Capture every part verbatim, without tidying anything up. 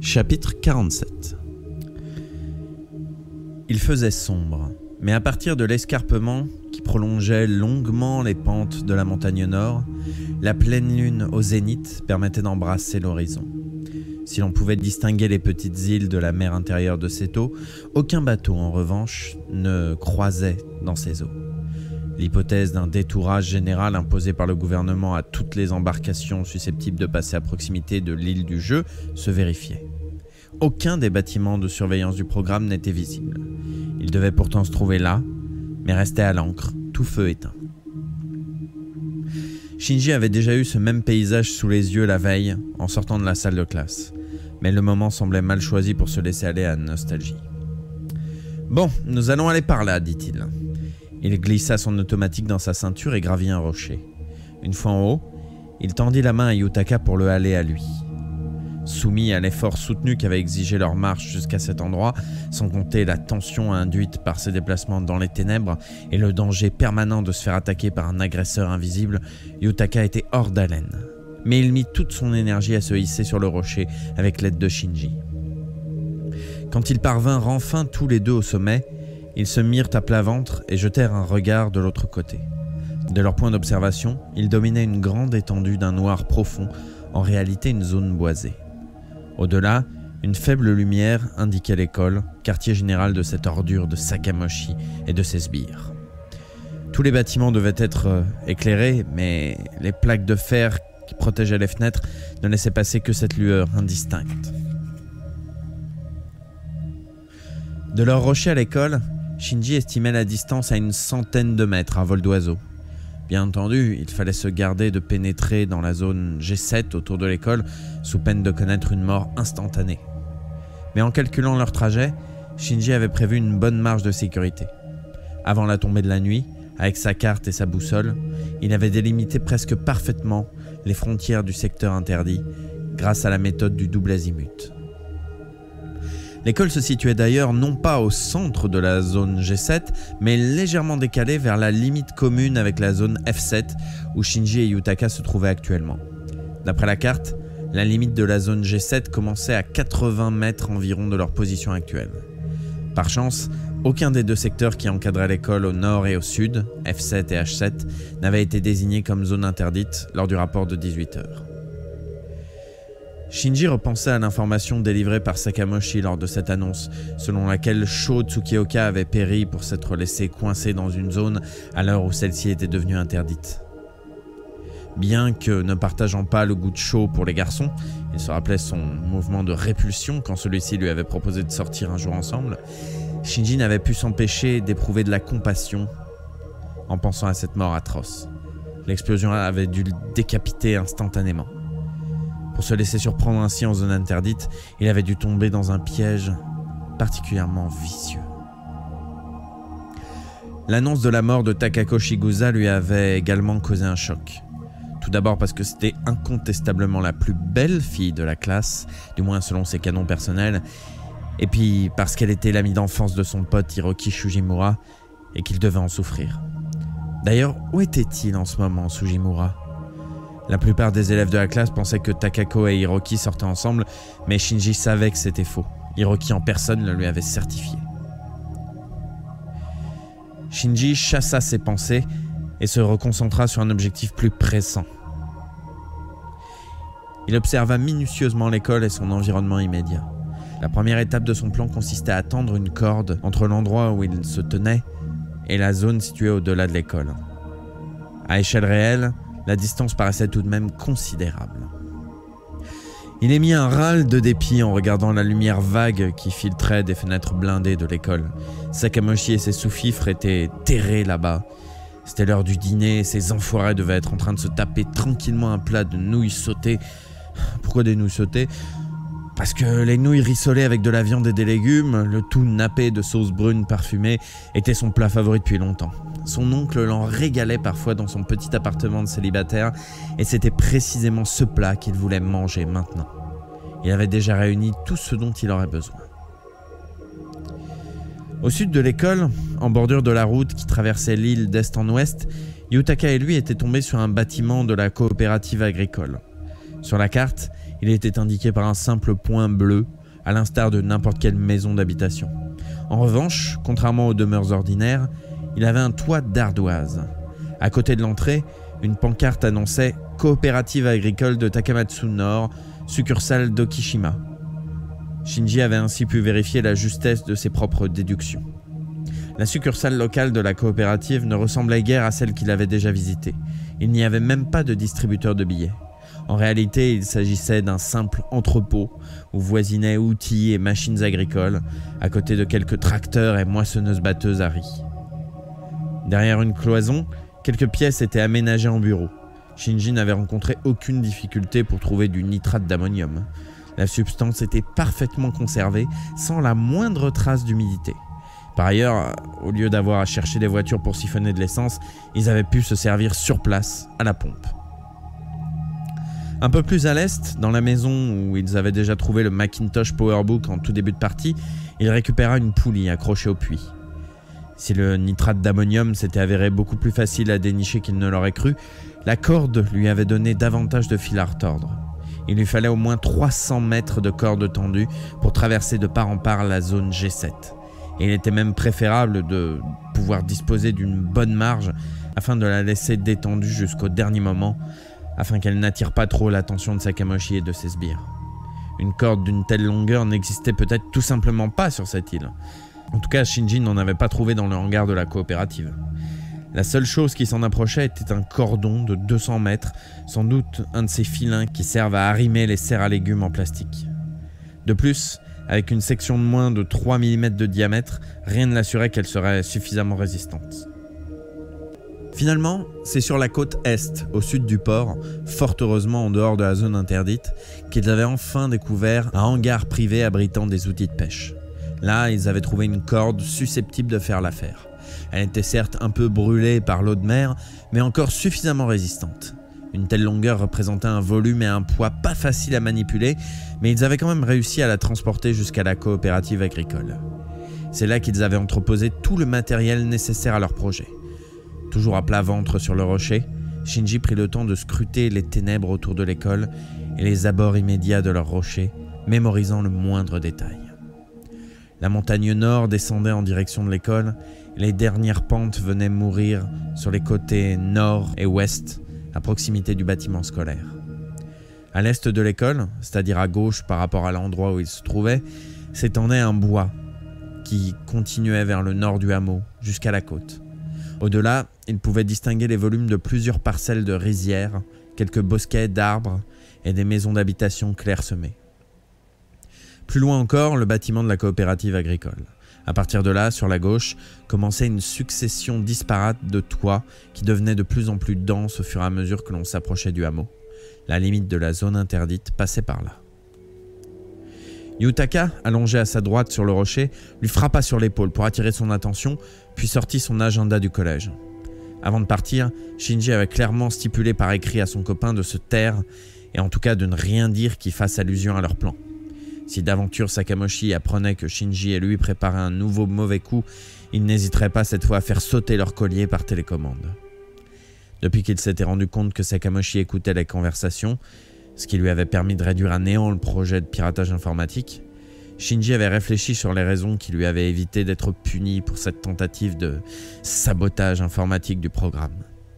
Chapitre quarante-sept. Il faisait sombre, mais à partir de l'escarpement qui prolongeait longuement les pentes de la montagne nord, la pleine lune au zénith permettait d'embrasser l'horizon. Si l'on pouvait distinguer les petites îles de la mer intérieure de cette eau, aucun bateau en revanche ne croisait dans ces eaux. L'hypothèse d'un détourage général imposé par le gouvernement à toutes les embarcations susceptibles de passer à proximité de l'île du jeu se vérifiait. Aucun des bâtiments de surveillance du programme n'était visible. Il devait pourtant se trouver là, mais restait à l'ancre, tout feu éteint. Shinji avait déjà eu ce même paysage sous les yeux la veille, en sortant de la salle de classe. Mais le moment semblait mal choisi pour se laisser aller à la nostalgie. « Bon, nous allons aller par là, dit-il. » Il glissa son automatique dans sa ceinture et gravit un rocher. Une fois en haut, il tendit la main à Yutaka pour le haler à lui. Soumis à l'effort soutenu qu'avait exigé leur marche jusqu'à cet endroit, sans compter la tension induite par ses déplacements dans les ténèbres et le danger permanent de se faire attaquer par un agresseur invisible, Yutaka était hors d'haleine. Mais il mit toute son énergie à se hisser sur le rocher avec l'aide de Shinji. Quand ils parvinrent enfin tous les deux au sommet, ils se mirent à plat ventre et jetèrent un regard de l'autre côté. De leur point d'observation, ils dominaient une grande étendue d'un noir profond, en réalité une zone boisée. Au-delà, une faible lumière indiquait l'école, quartier général de cette ordure de Sakamoshi et de ses sbires. Tous les bâtiments devaient être euh, éclairés, mais les plaques de fer qui protégeaient les fenêtres ne laissaient passer que cette lueur indistincte. De leur rocher à l'école, Shinji estimait la distance à une centaine de mètres à vol d'oiseau. Bien entendu, il fallait se garder de pénétrer dans la zone G sept autour de l'école sous peine de connaître une mort instantanée. Mais en calculant leur trajet, Shinji avait prévu une bonne marge de sécurité. Avant la tombée de la nuit, avec sa carte et sa boussole, il avait délimité presque parfaitement les frontières du secteur interdit grâce à la méthode du double azimut. L'école se situait d'ailleurs non pas au centre de la zone G sept, mais légèrement décalée vers la limite commune avec la zone F sept, où Shinji et Yutaka se trouvaient actuellement. D'après la carte, la limite de la zone G sept commençait à quatre-vingts mètres environ de leur position actuelle. Par chance, aucun des deux secteurs qui encadraient l'école au nord et au sud, F sept et H sept, n'avait été désigné comme zone interdite lors du rapport de dix-huit heures. Shinji repensait à l'information délivrée par Sakamoshi lors de cette annonce, selon laquelle Sho Tsukioka avait péri pour s'être laissé coincé dans une zone à l'heure où celle-ci était devenue interdite. Bien que ne partageant pas le goût de Sho pour les garçons, il se rappelait son mouvement de répulsion quand celui-ci lui avait proposé de sortir un jour ensemble, Shinji n'avait pu s'empêcher d'éprouver de la compassion en pensant à cette mort atroce. L'explosion avait dû le décapiter instantanément. Pour se laisser surprendre ainsi en zone interdite, il avait dû tomber dans un piège particulièrement vicieux. L'annonce de la mort de Takako Shigusa lui avait également causé un choc. Tout d'abord parce que c'était incontestablement la plus belle fille de la classe, du moins selon ses canons personnels, et puis parce qu'elle était l'amie d'enfance de son pote Hiroki Sugimura et qu'il devait en souffrir. D'ailleurs, où était-il en ce moment, Sugimura ? La plupart des élèves de la classe pensaient que Takako et Hiroki sortaient ensemble, mais Shinji savait que c'était faux. Hiroki en personne le lui avait certifié. Shinji chassa ses pensées et se reconcentra sur un objectif plus pressant. Il observa minutieusement l'école et son environnement immédiat. La première étape de son plan consistait à tendre une corde entre l'endroit où il se tenait et la zone située au-delà de l'école. À échelle réelle, la distance paraissait tout de même considérable. Il émit un râle de dépit en regardant la lumière vague qui filtrait des fenêtres blindées de l'école. Sakamoshi et ses sous-fifres étaient terrés là-bas. C'était l'heure du dîner et ces enfoirés devaient être en train de se taper tranquillement un plat de nouilles sautées. Pourquoi des nouilles sautées ? Parce que les nouilles rissolées avec de la viande et des légumes, le tout nappé de sauce brune parfumée, était son plat favori depuis longtemps. Son oncle l'en régalait parfois dans son petit appartement de célibataire, et c'était précisément ce plat qu'il voulait manger maintenant. Il avait déjà réuni tout ce dont il aurait besoin. Au sud de l'école, en bordure de la route qui traversait l'île d'est en ouest, Yutaka et lui étaient tombés sur un bâtiment de la coopérative agricole. Sur la carte, il était indiqué par un simple point bleu, à l'instar de n'importe quelle maison d'habitation. En revanche, contrairement aux demeures ordinaires, il avait un toit d'ardoise. À côté de l'entrée, une pancarte annonçait « Coopérative agricole de Takamatsu Nord, succursale d'Okishima ». Shinji avait ainsi pu vérifier la justesse de ses propres déductions. La succursale locale de la coopérative ne ressemblait guère à celle qu'il avait déjà visitée. Il n'y avait même pas de distributeur de billets. En réalité, il s'agissait d'un simple entrepôt où voisinaient outils et machines agricoles, à côté de quelques tracteurs et moissonneuses-batteuses à riz. Derrière une cloison, quelques pièces étaient aménagées en bureaux. Shinji n'avait rencontré aucune difficulté pour trouver du nitrate d'ammonium. La substance était parfaitement conservée, sans la moindre trace d'humidité. Par ailleurs, au lieu d'avoir à chercher des voitures pour siphonner de l'essence, ils avaient pu se servir sur place, à la pompe. Un peu plus à l'est, dans la maison où ils avaient déjà trouvé le Macintosh Powerbook en tout début de partie, il récupéra une poulie accrochée au puits. Si le nitrate d'ammonium s'était avéré beaucoup plus facile à dénicher qu'il ne l'aurait cru, la corde lui avait donné davantage de fil à retordre. Il lui fallait au moins trois cents mètres de corde tendue pour traverser de part en part la zone G sept. Et il était même préférable de pouvoir disposer d'une bonne marge afin de la laisser détendue jusqu'au dernier moment, afin qu'elle n'attire pas trop l'attention de Sakamoshi et de ses sbires. Une corde d'une telle longueur n'existait peut-être tout simplement pas sur cette île. En tout cas, Shinji n'en avait pas trouvé dans le hangar de la coopérative. La seule chose qui s'en approchait était un cordon de deux cents mètres, sans doute un de ces filins qui servent à arrimer les serres à légumes en plastique. De plus, avec une section de moins de trois millimètres de diamètre, rien ne l'assurait qu'elle serait suffisamment résistante. Finalement, c'est sur la côte est, au sud du port, fort heureusement en dehors de la zone interdite, qu'ils avaient enfin découvert un hangar privé abritant des outils de pêche. Là, ils avaient trouvé une corde susceptible de faire l'affaire. Elle était certes un peu brûlée par l'eau de mer, mais encore suffisamment résistante. Une telle longueur représentait un volume et un poids pas facile à manipuler, mais ils avaient quand même réussi à la transporter jusqu'à la coopérative agricole. C'est là qu'ils avaient entreposé tout le matériel nécessaire à leur projet. Toujours à plat ventre sur le rocher, Shinji prit le temps de scruter les ténèbres autour de l'école et les abords immédiats de leur rocher, mémorisant le moindre détail. La montagne nord descendait en direction de l'école, et les dernières pentes venaient mourir sur les côtés nord et ouest, à proximité du bâtiment scolaire. À l'est de l'école, c'est-à-dire à gauche par rapport à l'endroit où il se trouvait, s'étendait un bois qui continuait vers le nord du hameau, jusqu'à la côte. Au-delà, il pouvait distinguer les volumes de plusieurs parcelles de rizières, quelques bosquets d'arbres et des maisons d'habitation clairsemées. Plus loin encore, le bâtiment de la coopérative agricole. À partir de là, sur la gauche, commençait une succession disparate de toits qui devenaient de plus en plus denses au fur et à mesure que l'on s'approchait du hameau. La limite de la zone interdite passait par là. Yutaka, allongé à sa droite sur le rocher, lui frappa sur l'épaule pour attirer son attention, puis sortit son agenda du collège. Avant de partir, Shinji avait clairement stipulé par écrit à son copain de se taire et en tout cas de ne rien dire qui fasse allusion à leur plan. Si d'aventure Sakamoshi apprenait que Shinji et lui préparaient un nouveau mauvais coup, il n'hésiterait pas cette fois à faire sauter leur collier par télécommande. Depuis qu'il s'était rendu compte que Sakamoshi écoutait les conversations, ce qui lui avait permis de réduire à néant le projet de piratage informatique, Shinji avait réfléchi sur les raisons qui lui avaient évité d'être puni pour cette tentative de sabotage informatique du programme.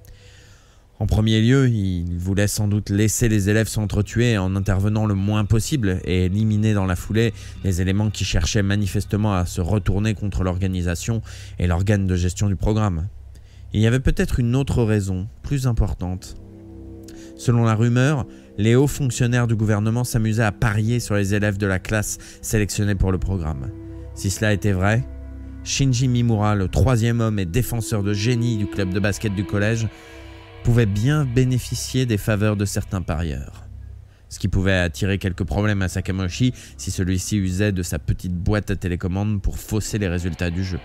En premier lieu, il voulait sans doute laisser les élèves s'entretuer en intervenant le moins possible et éliminer dans la foulée les éléments qui cherchaient manifestement à se retourner contre l'organisation et l'organe de gestion du programme. Il y avait peut-être une autre raison, plus importante. Selon la rumeur, les hauts fonctionnaires du gouvernement s'amusaient à parier sur les élèves de la classe sélectionnés pour le programme. Si cela était vrai, Shinji Mimura, le troisième homme et défenseur de génie du club de basket du collège, pouvait bien bénéficier des faveurs de certains parieurs. Ce qui pouvait attirer quelques problèmes à Sakamoshi si celui-ci usait de sa petite boîte à télécommande pour fausser les résultats du jeu.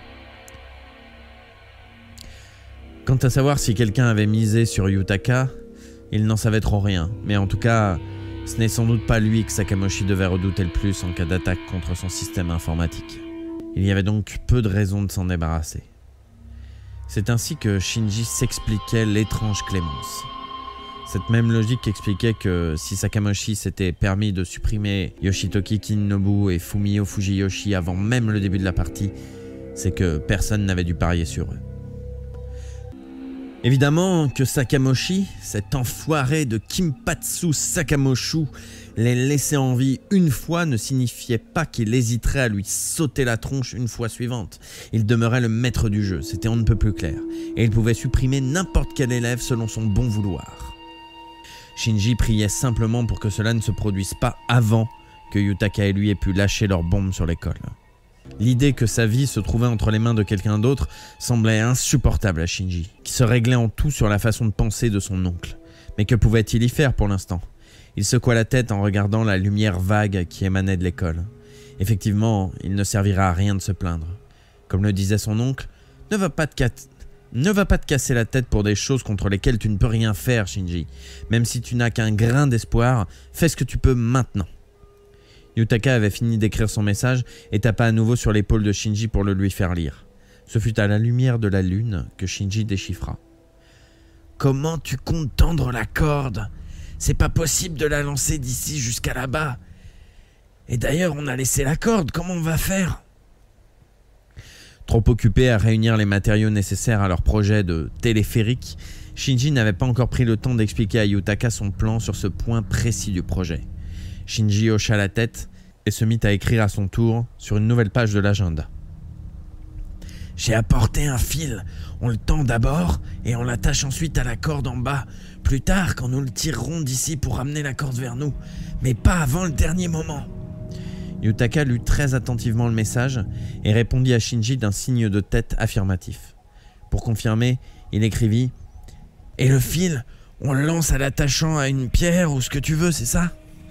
Quant à savoir si quelqu'un avait misé sur Yutaka, il n'en savait trop rien, mais en tout cas, ce n'est sans doute pas lui que Sakamoshi devait redouter le plus en cas d'attaque contre son système informatique. Il y avait donc peu de raisons de s'en débarrasser. C'est ainsi que Shinji s'expliquait l'étrange clémence. Cette même logique expliquait que si Sakamoshi s'était permis de supprimer Yoshitoki Kinnobu et Fumio Fujiyoshi avant même le début de la partie, c'est que personne n'avait dû parier sur eux. Évidemment que Sakamoshi, cet enfoiré de Kimpatsu Sakamoshu, les laisser en vie une fois ne signifiait pas qu'il hésiterait à lui sauter la tronche une fois suivante. Il demeurait le maître du jeu, c'était on ne peut plus clair, et il pouvait supprimer n'importe quel élève selon son bon vouloir. Shinji priait simplement pour que cela ne se produise pas avant que Yutaka et lui aient pu lâcher leur bombe sur l'école. L'idée que sa vie se trouvait entre les mains de quelqu'un d'autre semblait insupportable à Shinji, qui se réglait en tout sur la façon de penser de son oncle. Mais que pouvait-il y faire pour l'instant? Il secoua la tête en regardant la lumière vague qui émanait de l'école. Effectivement, il ne servira à rien de se plaindre. Comme le disait son oncle, ne va pas te, ne va pas te casser la tête pour des choses contre lesquelles tu ne peux rien faire, Shinji. Même si tu n'as qu'un grain d'espoir, fais ce que tu peux maintenant. Yutaka avait fini d'écrire son message et tapa à nouveau sur l'épaule de Shinji pour le lui faire lire. Ce fut à la lumière de la lune que Shinji déchiffra. « Comment tu comptes tendre la corde ? C'est pas possible de la lancer d'ici jusqu'à là-bas. Et d'ailleurs, on a laissé la corde, comment on va faire ?» Trop occupé à réunir les matériaux nécessaires à leur projet de téléphérique, Shinji n'avait pas encore pris le temps d'expliquer à Yutaka son plan sur ce point précis du projet. Shinji hocha la tête et se mit à écrire à son tour sur une nouvelle page de l'agenda. « J'ai apporté un fil. On le tend d'abord et on l'attache ensuite à la corde en bas. Plus tard, quand nous le tirerons d'ici pour ramener la corde vers nous. Mais pas avant le dernier moment. » Yutaka lut très attentivement le message et répondit à Shinji d'un signe de tête affirmatif. Pour confirmer, il écrivit « Et le fil, on le lance à l'attachant à une pierre ou ce que tu veux, c'est ça ?»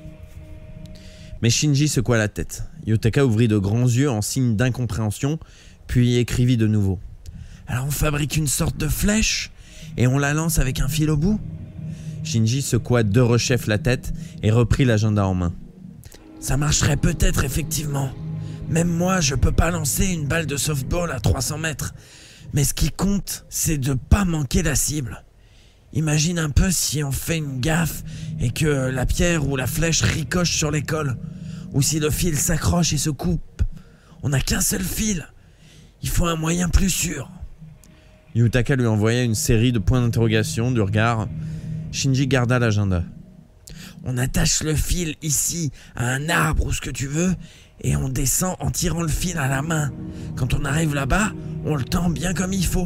Mais Shinji secoua la tête. Yutaka ouvrit de grands yeux en signe d'incompréhension, puis écrivit de nouveau. « Alors on fabrique une sorte de flèche et on la lance avec un fil au bout ?» Shinji secoua de rechef la tête et reprit l'agenda en main. « Ça marcherait peut-être effectivement. Même moi, je peux pas lancer une balle de softball à trois cents mètres. Mais ce qui compte, c'est de pas manquer la cible. Imagine un peu si on fait une gaffe et que la pierre ou la flèche ricoche sur l'école. Ou si le fil s'accroche et se coupe. On n'a qu'un seul fil. Il faut un moyen plus sûr. » Yutaka lui envoya une série de points d'interrogation du regard. Shinji garda l'agenda. « On attache le fil ici à un arbre ou ce que tu veux et on descend en tirant le fil à la main. Quand on arrive là-bas, on le tend bien comme il faut. »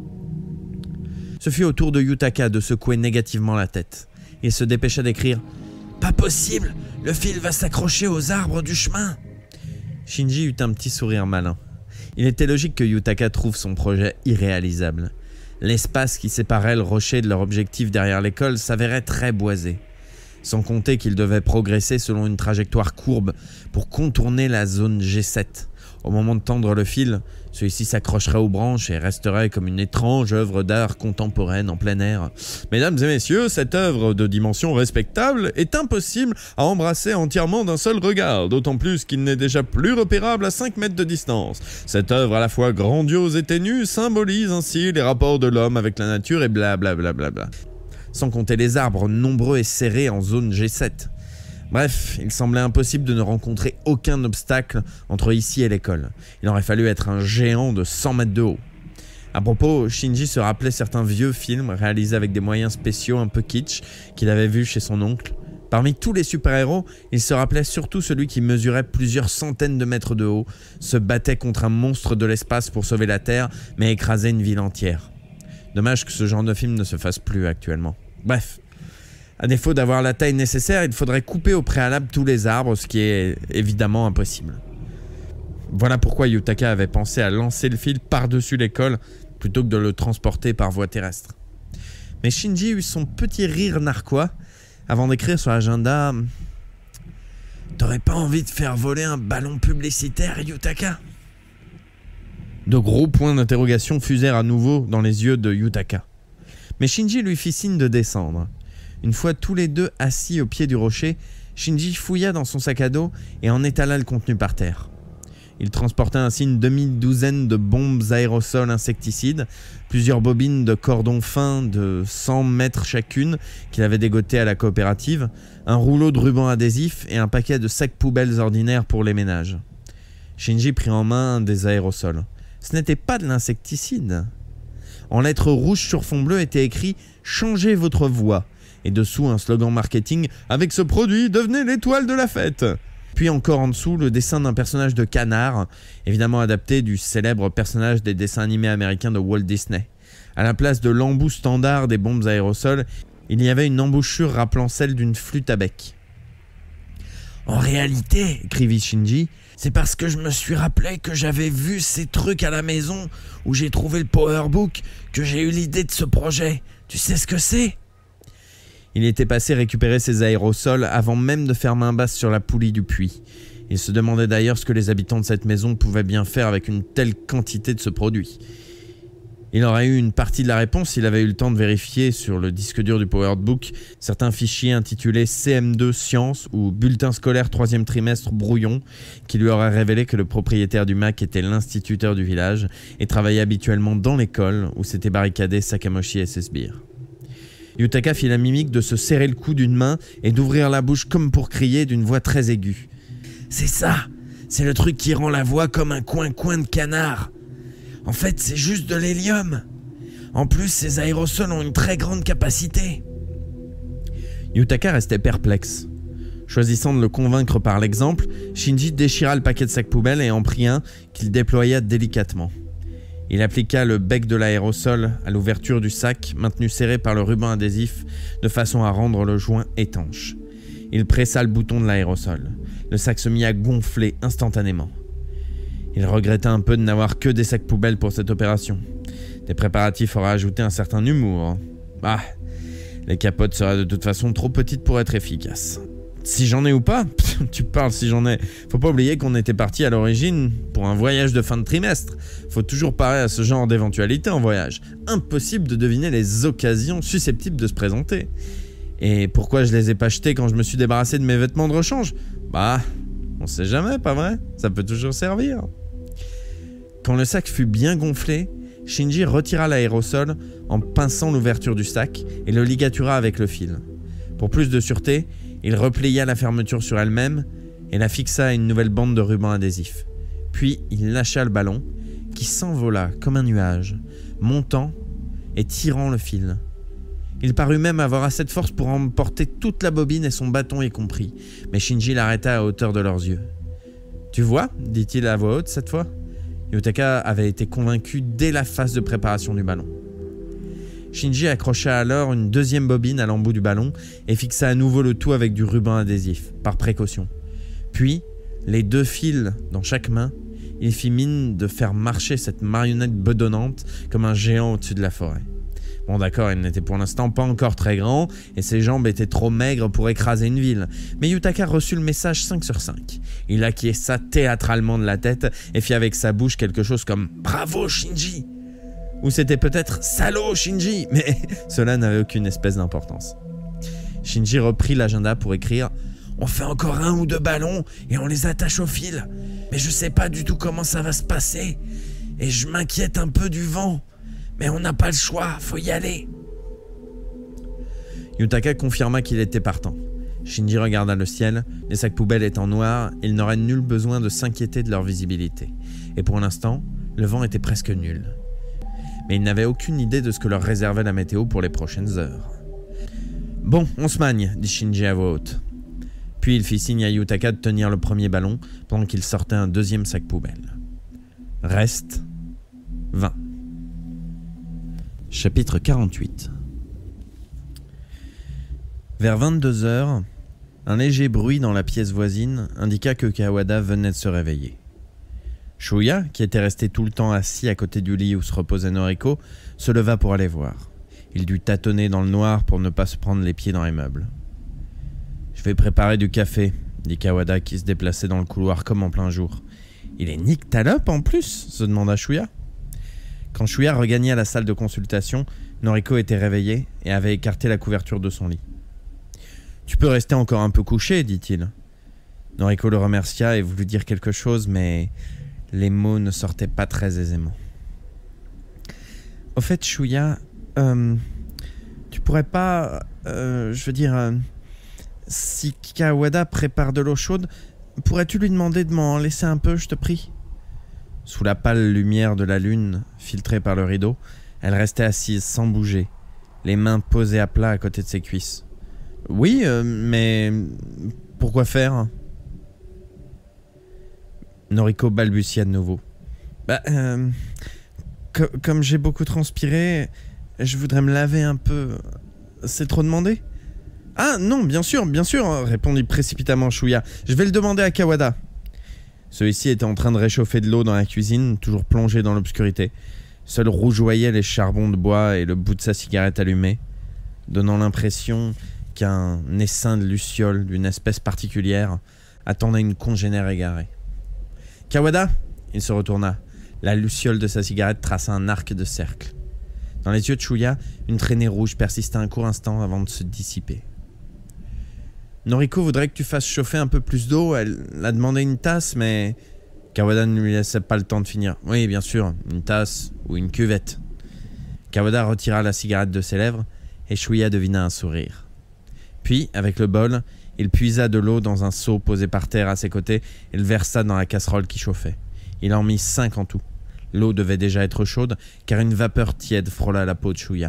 Ce fut au tour de Yutaka de secouer négativement la tête. Il se dépêcha d'écrire « Pas possible, le fil va s'accrocher aux arbres du chemin. » Shinji eut un petit sourire malin. Il était logique que Yutaka trouve son projet irréalisable. L'espace qui séparait le rocher de leur objectif derrière l'école s'avérait très boisé. Sans compter qu'il devait progresser selon une trajectoire courbe pour contourner la zone G sept. Au moment de tendre le fil, celui-ci s'accrocherait aux branches et resterait comme une étrange œuvre d'art contemporaine en plein air. Mesdames et messieurs, cette œuvre de dimension respectable est impossible à embrasser entièrement d'un seul regard, d'autant plus qu'il n'est déjà plus repérable à cinq mètres de distance. Cette œuvre à la fois grandiose et ténue symbolise ainsi les rapports de l'homme avec la nature et blablabla. Bla bla bla. Sans compter les arbres nombreux et serrés en zone G sept. Bref, il semblait impossible de ne rencontrer aucun obstacle entre ici et l'école. Il aurait fallu être un géant de cent mètres de haut. À propos, Shinji se rappelait certains vieux films réalisés avec des moyens spéciaux un peu kitsch qu'il avait vus chez son oncle. Parmi tous les super-héros, il se rappelait surtout celui qui mesurait plusieurs centaines de mètres de haut, se battait contre un monstre de l'espace pour sauver la Terre, mais écrasait une ville entière. Dommage que ce genre de film ne se fasse plus actuellement. Bref. À défaut d'avoir la taille nécessaire, il faudrait couper au préalable tous les arbres, ce qui est évidemment impossible. Voilà pourquoi Yutaka avait pensé à lancer le fil par-dessus l'école plutôt que de le transporter par voie terrestre. Mais Shinji eut son petit rire narquois avant d'écrire sur l'agenda « T'aurais pas envie de faire voler un ballon publicitaire, Yutaka ?» De gros points d'interrogation fusèrent à nouveau dans les yeux de Yutaka. Mais Shinji lui fit signe de descendre. Une fois tous les deux assis au pied du rocher, Shinji fouilla dans son sac à dos et en étala le contenu par terre. Il transportait ainsi une demi-douzaine de bombes aérosols insecticides, plusieurs bobines de cordon fin de cent mètres chacune qu'il avait dégotées à la coopérative, un rouleau de ruban adhésif et un paquet de sacs poubelles ordinaires pour les ménages. Shinji prit en main un des aérosols. Ce n'était pas de l'insecticide. En lettres rouges sur fond bleu était écrit « Changez votre voix » et dessous un slogan marketing « Avec ce produit, devenez l'étoile de la fête ». Puis encore en dessous, le dessin d'un personnage de canard, évidemment adapté du célèbre personnage des dessins animés américains de Walt Disney. À la place de l'embout standard des bombes aérosols, il y avait une embouchure rappelant celle d'une flûte à bec. « En réalité, écrivit Shinji, c'est parce que je me suis rappelé que j'avais vu ces trucs à la maison où j'ai trouvé le Powerbook que j'ai eu l'idée de ce projet. Tu sais ce que c'est ?» Il était passé récupérer ses aérosols avant même de faire main basse sur la poulie du puits. Il se demandait d'ailleurs ce que les habitants de cette maison pouvaient bien faire avec une telle quantité de ce produit. Il aurait eu une partie de la réponse s'il avait eu le temps de vérifier sur le disque dur du Powerbook certains fichiers intitulés C M deux Sciences ou Bulletin scolaire troisième trimestre brouillon qui lui auraient révélé que le propriétaire du Mac était l'instituteur du village et travaillait habituellement dans l'école où s'était barricadé Sakamoshi et ses sbires. Yutaka fit la mimique de se serrer le cou d'une main et d'ouvrir la bouche comme pour crier d'une voix très aiguë. « C'est ça, c'est le truc qui rend la voix comme un coin-coin de canard. En fait, c'est juste de l'hélium. En plus, ces aérosols ont une très grande capacité. » Yutaka restait perplexe. Choisissant de le convaincre par l'exemple, Shinji déchira le paquet de sacs poubelles et en prit un qu'il déploya délicatement. Il appliqua le bec de l'aérosol à l'ouverture du sac, maintenu serré par le ruban adhésif, de façon à rendre le joint étanche. Il pressa le bouton de l'aérosol. Le sac se mit à gonfler instantanément. Il regretta un peu de n'avoir que des sacs poubelles pour cette opération. Des préparatifs auraient ajouté un certain humour. Ah, les capotes seraient de toute façon trop petites pour être efficaces. Si j'en ai ou pas? Tu parles si j'en ai. Faut pas oublier qu'on était parti à l'origine pour un voyage de fin de trimestre. Faut toujours parer à ce genre d'éventualité en voyage. Impossible de deviner les occasions susceptibles de se présenter. Et pourquoi je les ai pas jetés quand je me suis débarrassé de mes vêtements de rechange? Bah, on sait jamais, pas vrai? Ça peut toujours servir. Quand le sac fut bien gonflé, Shinji retira l'aérosol en pinçant l'ouverture du sac et le ligatura avec le fil. Pour plus de sûreté, il replia la fermeture sur elle-même et la fixa à une nouvelle bande de ruban adhésif. Puis il lâcha le ballon, qui s'envola comme un nuage, montant et tirant le fil. Il parut même avoir assez de force pour emporter toute la bobine et son bâton y compris, mais Shinji l'arrêta à hauteur de leurs yeux. « Tu vois » dit-il à voix haute cette fois. Yutaka avait été convaincu dès la phase de préparation du ballon. Shinji accrocha alors une deuxième bobine à l'embout du ballon et fixa à nouveau le tout avec du ruban adhésif, par précaution. Puis, les deux fils dans chaque main, il fit mine de faire marcher cette marionnette bedonnante comme un géant au-dessus de la forêt. Bon d'accord, il n'était pour l'instant pas encore très grand et ses jambes étaient trop maigres pour écraser une ville, mais Yutaka reçut le message cinq sur cinq. Il acquiesça théâtralement de la tête et fit avec sa bouche quelque chose comme « Bravo Shinji !» Ou c'était peut-être « Salaud Shinji !» mais cela n'avait aucune espèce d'importance. Shinji reprit l'agenda pour écrire « On fait encore un ou deux ballons et on les attache au fil. Mais je sais pas du tout comment ça va se passer. Et je m'inquiète un peu du vent. Mais on n'a pas le choix, faut y aller. » Yutaka confirma qu'il était partant. Shinji regarda le ciel, les sacs poubelles étant noirs, il n'aurait nul besoin de s'inquiéter de leur visibilité. Et pour l'instant, le vent était presque nul. Mais il n'avait aucune idée de ce que leur réservait la météo pour les prochaines heures. « Bon, on se magne, » dit Shinji à voix haute. Puis il fit signe à Yutaka de tenir le premier ballon pendant qu'il sortait un deuxième sac poubelle. Reste vingt. Chapitre quarante-huit. Vers vingt-deux heures, un léger bruit dans la pièce voisine indiqua que Kawada venait de se réveiller. Shuya, qui était resté tout le temps assis à côté du lit où se reposait Noriko, se leva pour aller voir. Il dut tâtonner dans le noir pour ne pas se prendre les pieds dans les meubles. « Je vais préparer du café », dit Kawada qui se déplaçait dans le couloir comme en plein jour. « Il est nyctalope en plus ?» se demanda Shuya. Quand Shuya regagna la salle de consultation, Noriko était réveillée et avait écarté la couverture de son lit. « Tu peux rester encore un peu couché, dit-il. » Noriko le remercia et voulut dire quelque chose, mais Les mots ne sortaient pas très aisément. Au fait, Shuya, euh, tu pourrais pas... Euh, je veux dire... Euh, si Kawada prépare de l'eau chaude, pourrais-tu lui demander de m'en laisser un peu, je te prie? Sous la pâle lumière de la lune, filtrée par le rideau, elle restait assise sans bouger, les mains posées à plat à côté de ses cuisses. Oui, euh, mais... pourquoi faire? Noriko balbutia de nouveau. Bah, euh, co comme j'ai beaucoup transpiré, je voudrais me laver un peu. C'est trop demandé? Ah non, bien sûr, bien sûr, répondit précipitamment Shuya. Je vais le demander à Kawada. Celui-ci était en train de réchauffer de l'eau dans la cuisine, toujours plongé dans l'obscurité. Seuls rougeoyaient les charbons de bois et le bout de sa cigarette allumée, donnant l'impression qu'un essaim de lucioles d'une espèce particulière attendait une congénère égarée. Kawada? Il se retourna. La luciole de sa cigarette traça un arc de cercle. Dans les yeux de Shuya, une traînée rouge persista un court instant avant de se dissiper. Noriko voudrait que tu fasses chauffer un peu plus d'eau. Elle a demandé une tasse, mais... Kawada ne lui laissait pas le temps de finir. Oui, bien sûr, une tasse ou une cuvette. Kawada retira la cigarette de ses lèvres et Shuya devina un sourire. Puis, avec le bol, il puisa de l'eau dans un seau posé par terre à ses côtés et le versa dans la casserole qui chauffait. Il en mit cinq en tout. L'eau devait déjà être chaude, car une vapeur tiède frôla la peau de Shuya.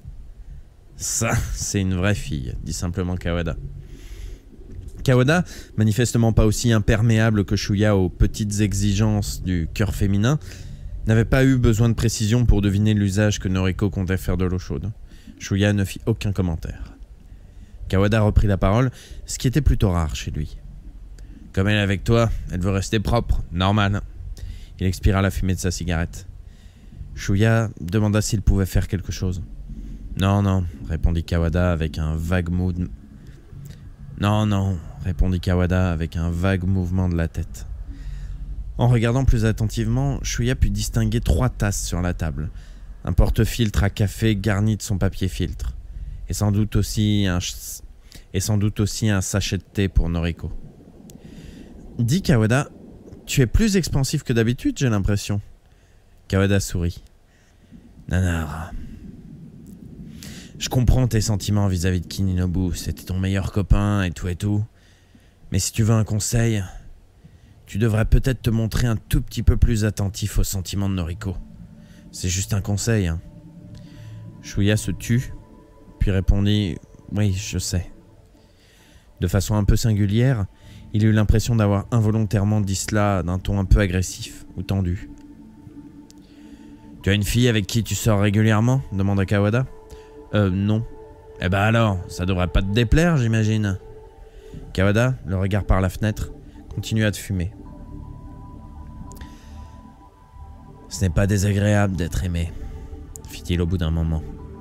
« Ça, c'est une vraie fille », dit simplement Kawada. Kawada, manifestement pas aussi imperméable que Shuya aux petites exigences du cœur féminin, n'avait pas eu besoin de précision pour deviner l'usage que Noriko comptait faire de l'eau chaude. Shuya ne fit aucun commentaire. Kawada reprit la parole, ce qui était plutôt rare chez lui. « Comme elle est avec toi, elle veut rester propre, normal. » Il expira la fumée de sa cigarette. Shuya demanda s'il pouvait faire quelque chose. « Non, non, » répondit Kawada avec un vague mood... Non, non, répondit Kawada avec un vague mouvement de la tête. En regardant plus attentivement, Shuya put distinguer trois tasses sur la table. Un porte-filtre à café garni de son papier filtre. Et sans doute aussi un, ch... et sans doute aussi un sachet de thé pour Noriko. Dis Kawada, tu es plus expansif que d'habitude, j'ai l'impression. Kawada sourit. Nanar. Je comprends tes sentiments vis-à-vis de Kininobu, c'était ton meilleur copain et tout et tout. Mais si tu veux un conseil, tu devrais peut-être te montrer un tout petit peu plus attentif aux sentiments de Noriko. C'est juste un conseil, hein. Shuya se tut, puis répondit « Oui, je sais ». De façon un peu singulière, il eut l'impression d'avoir involontairement dit cela d'un ton un peu agressif ou tendu. « Tu as une fille avec qui tu sors régulièrement ?» demanda Kawada. Euh, non. Eh ben alors, ça devrait pas te déplaire, j'imagine. Kawada, le regard par la fenêtre, continua de fumer. Ce n'est pas désagréable d'être aimé, fit-il au bout d'un moment.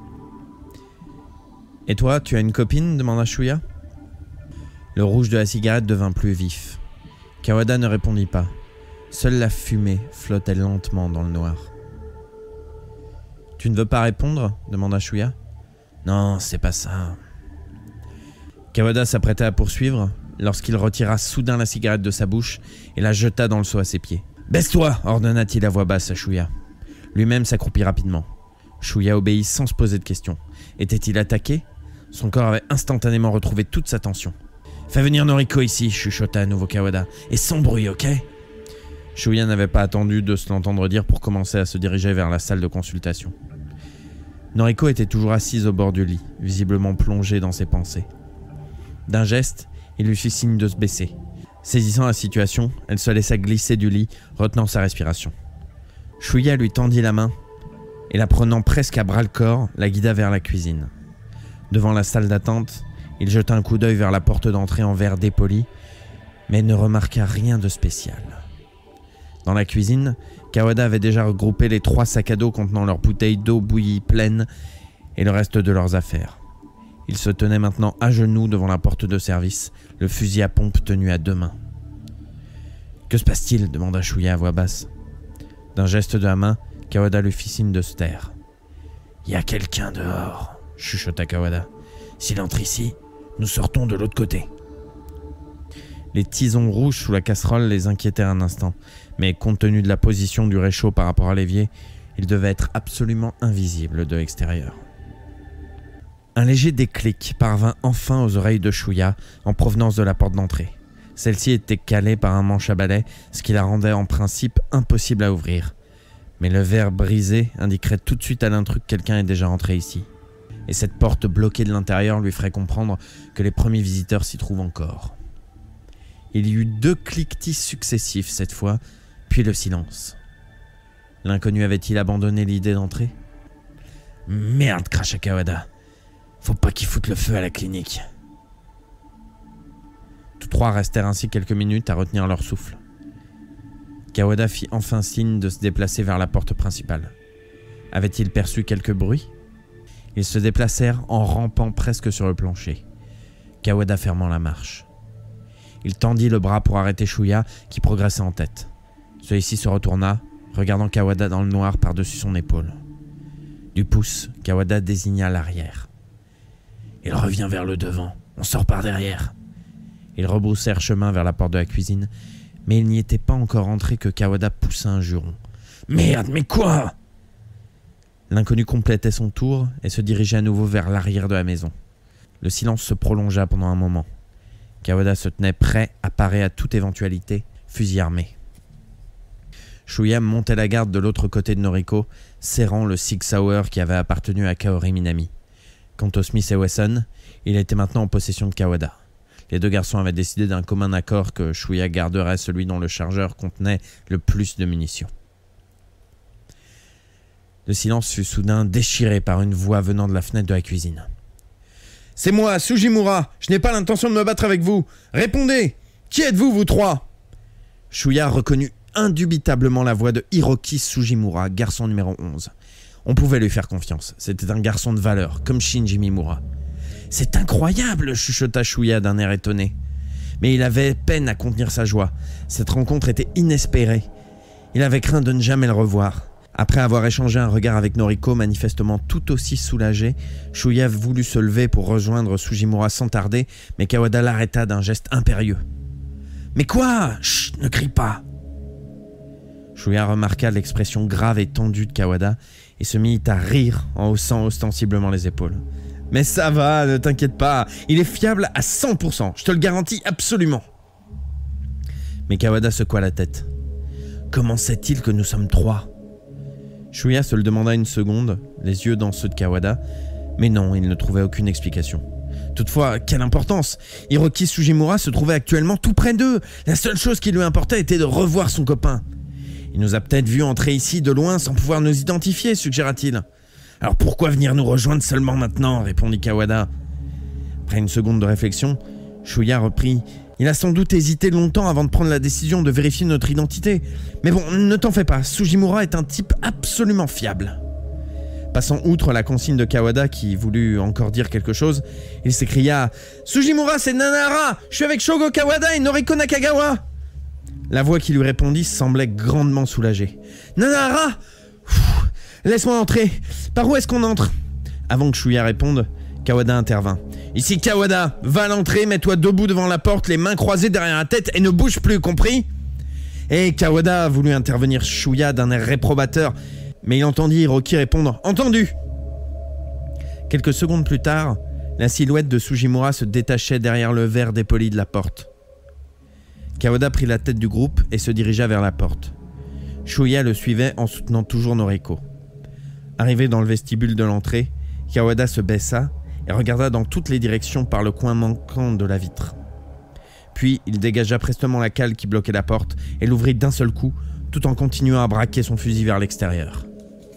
Et toi, tu as une copine demanda Shuya. Le rouge de la cigarette devint plus vif. Kawada ne répondit pas. Seule la fumée flottait lentement dans le noir. Tu ne veux pas répondre demanda Shuya. Non, c'est pas ça. Kawada s'apprêtait à poursuivre lorsqu'il retira soudain la cigarette de sa bouche et la jeta dans le seau à ses pieds. « Baisse-toi » ordonna-t-il à voix basse à Shuya. Lui-même s'accroupit rapidement. Shuya obéit sans se poser de questions. Était-il attaqué? Son corps avait instantanément retrouvé toute sa tension. « Fais venir Noriko ici » chuchota à nouveau Kawada. « Et sans bruit, ok ?» Shuya n'avait pas attendu de se l'entendre dire pour commencer à se diriger vers la salle de consultation. Noriko était toujours assise au bord du lit, visiblement plongée dans ses pensées. D'un geste, il lui fit signe de se baisser. Saisissant la situation, elle se laissa glisser du lit, retenant sa respiration. Shuya lui tendit la main et, la prenant presque à bras-le-corps, la guida vers la cuisine. Devant la salle d'attente, il jeta un coup d'œil vers la porte d'entrée en verre dépoli, mais ne remarqua rien de spécial. Dans la cuisine, Kawada avait déjà regroupé les trois sacs à dos contenant leurs bouteilles d'eau bouillie pleines et le reste de leurs affaires. Il se tenait maintenant à genoux devant la porte de service, le fusil à pompe tenu à deux mains. « Que se passe-t-il » demanda Shuya à voix basse. D'un geste de la main, Kawada lui fit signe de se taire. « Il y a quelqu'un dehors » chuchota Kawada. « S'il entre ici, nous sortons de l'autre côté. » Les tisons rouges sous la casserole les inquiétaient un instant, mais compte tenu de la position du réchaud par rapport à l'évier, il devait être absolument invisible de l'extérieur. Un léger déclic parvint enfin aux oreilles de Chouïa en provenance de la porte d'entrée. Celle-ci était calée par un manche à balai, ce qui la rendait en principe impossible à ouvrir. Mais le verre brisé indiquerait tout de suite à l'intrus que quelqu'un est déjà rentré ici. Et cette porte bloquée de l'intérieur lui ferait comprendre que les premiers visiteurs s'y trouvent encore. Il y eut deux cliquetis successifs cette fois, puis le silence. L'inconnu avait-il abandonné l'idée d'entrer? Merde, cracha Kawada. Faut pas qu'il foute le feu à la clinique. Tous trois restèrent ainsi quelques minutes à retenir leur souffle. Kawada fit enfin signe de se déplacer vers la porte principale. Avait-il perçu quelque bruit? Ils se déplacèrent en rampant presque sur le plancher, Kawada fermant la marche. Il tendit le bras pour arrêter Chouïa qui progressait en tête. Celui-ci se retourna, regardant Kawada dans le noir par-dessus son épaule. Du pouce, Kawada désigna l'arrière. Il revient vers le devant, on sort par derrière. Ils rebroussèrent chemin vers la porte de la cuisine, mais il n'y était pas encore entré que Kawada poussa un juron. Merde, mais quoi? L'inconnu complétait son tour et se dirigeait à nouveau vers l'arrière de la maison. Le silence se prolongea pendant un moment. Kawada se tenait prêt à parer à toute éventualité, fusil armé. Chouïa montait la garde de l'autre côté de Noriko, serrant le Sig Sauer qui avait appartenu à Kaori Minami. Quant au Smith et Wesson, il était maintenant en possession de Kawada. Les deux garçons avaient décidé d'un commun accord que Chouïa garderait celui dont le chargeur contenait le plus de munitions. Le silence fut soudain déchiré par une voix venant de la fenêtre de la cuisine. « C'est moi, Sujimura. Je n'ai pas l'intention de me battre avec vous. Répondez. Qui êtes-vous, vous trois ?» Chouïa reconnut indubitablement la voix de Hiroki Sujimura, garçon numéro onze. On pouvait lui faire confiance. C'était un garçon de valeur, comme Shinji Mimura. « C'est incroyable !» chuchota Chouïa d'un air étonné. Mais il avait peine à contenir sa joie. Cette rencontre était inespérée. Il avait craint de ne jamais le revoir. Après avoir échangé un regard avec Noriko, manifestement tout aussi soulagé, Chouïa voulut se lever pour rejoindre Sujimura sans tarder, mais Kawada l'arrêta d'un geste impérieux. « Mais quoi? Chut, ne crie pas !» Chouïa remarqua l'expression grave et tendue de Kawada et se mit à rire en haussant ostensiblement les épaules. « Mais ça va, ne t'inquiète pas, il est fiable à cent pour cent, je te le garantis absolument !» Mais Kawada secoua la tête. « Comment sait-il que nous sommes trois ?» Chouïa se le demanda une seconde, les yeux dans ceux de Kawada, mais non, il ne trouvait aucune explication. Toutefois, quelle importance! Hiroki Sujimura se trouvait actuellement tout près d'eux. La seule chose qui lui importait était de revoir son copain. Il nous a peut-être vu entrer ici de loin sans pouvoir nous identifier, suggéra-t-il. Alors pourquoi venir nous rejoindre seulement maintenant? Répondit Kawada. Après une seconde de réflexion, Chouïa reprit. Il a sans doute hésité longtemps avant de prendre la décision de vérifier notre identité. Mais bon, ne t'en fais pas, Sujimura est un type absolument fiable. Passant outre la consigne de Kawada qui voulut encore dire quelque chose, il s'écria « Sujimura, c'est Nanahara! Je suis avec Shogo Kawada et Noriko Nakagawa !» La voix qui lui répondit semblait grandement soulagée. « Nanahara! Laisse-moi entrer. Par où est-ce qu'on entre ?» Avant que Chouïa réponde, Kawada intervint. « Ici Kawada, va à l'entrée, mets-toi debout devant la porte, les mains croisées derrière la tête et ne bouge plus, compris ?» Et Kawada voulut intervenir Chouïa d'un air réprobateur, mais il entendit Hiroki répondre « Entendu !» Quelques secondes plus tard, la silhouette de Sujimura se détachait derrière le verre dépoli de la porte. Kawada prit la tête du groupe et se dirigea vers la porte. Chouïa le suivait en soutenant toujours Noriko. Arrivé dans le vestibule de l'entrée, Kawada se baissa et regarda dans toutes les directions par le coin manquant de la vitre. Puis il dégagea prestement la cale qui bloquait la porte et l'ouvrit d'un seul coup, tout en continuant à braquer son fusil vers l'extérieur.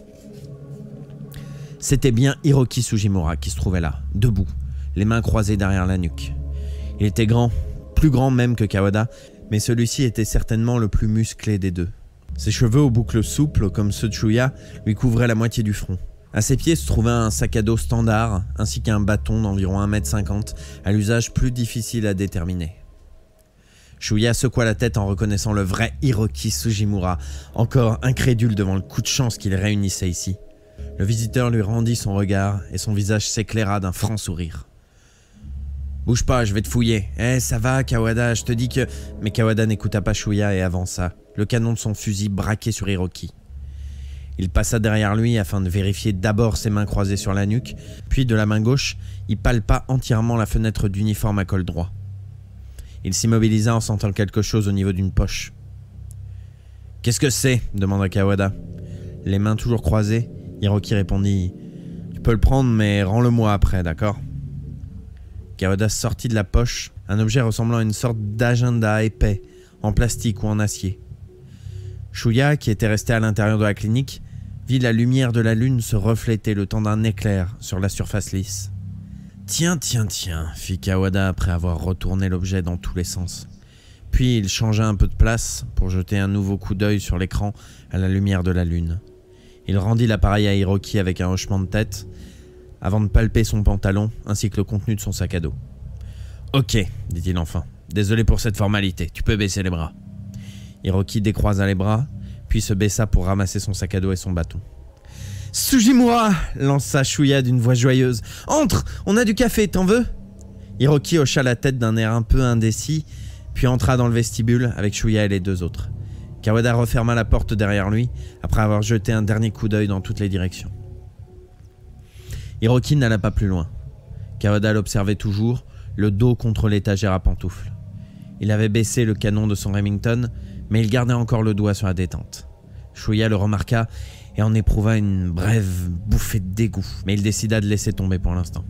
C'était bien Hiroki Sujimura qui se trouvait là, debout, les mains croisées derrière la nuque. Il était grand, plus grand même que Kawada, mais celui-ci était certainement le plus musclé des deux. Ses cheveux aux boucles souples, comme ceux de Chouïa, lui couvraient la moitié du front. À ses pieds se trouvait un sac à dos standard, ainsi qu'un bâton d'environ un mètre cinquante, à l'usage plus difficile à déterminer. Chouïa secoua la tête en reconnaissant le vrai Hiroki Sujimura, encore incrédule devant le coup de chance qui les réunissait ici. Le visiteur lui rendit son regard et son visage s'éclaira d'un franc sourire. « Bouge pas, je vais te fouiller. Eh, ça va, Kawada, je te dis que... Mais Kawada n'écouta pas Shuya et avança, le canon de son fusil braqué sur Hiroki. Il passa derrière lui afin de vérifier d'abord ses mains croisées sur la nuque, puis de la main gauche, il palpa entièrement la fenêtre d'uniforme à col droit. Il s'immobilisa en sentant quelque chose au niveau d'une poche. « Qu'est-ce que c'est » demanda Kawada. Les mains toujours croisées, Hiroki répondit « Tu peux le prendre, mais rends-le-moi après, d'accord ?» Kawada sortit de la poche un objet ressemblant à une sorte d'agenda épais, en plastique ou en acier. Shuya, qui était resté à l'intérieur de la clinique, vit la lumière de la lune se refléter le temps d'un éclair sur la surface lisse. « Tiens, tiens, tiens » fit Kawada après avoir retourné l'objet dans tous les sens. Puis il changea un peu de place pour jeter un nouveau coup d'œil sur l'écran à la lumière de la lune. Il rendit l'appareil à Hiroki avec un hochement de tête, avant de palper son pantalon ainsi que le contenu de son sac à dos. « Ok, dit-il enfin. Désolé pour cette formalité, tu peux baisser les bras. » Hiroki décroisa les bras, puis se baissa pour ramasser son sac à dos et son bâton. « Sujimura » lança Shuya d'une voix joyeuse. « Entre, on a du café, t'en veux ?» Hiroki hocha la tête d'un air un peu indécis, puis entra dans le vestibule avec Shuya et les deux autres. Kawada referma la porte derrière lui, après avoir jeté un dernier coup d'œil dans toutes les directions. Hiroki n'alla pas plus loin. Kawada l'observait toujours, le dos contre l'étagère à pantoufles. Il avait baissé le canon de son Remington, mais il gardait encore le doigt sur la détente. Shuya le remarqua et en éprouva une brève bouffée de dégoût, mais il décida de laisser tomber pour l'instant.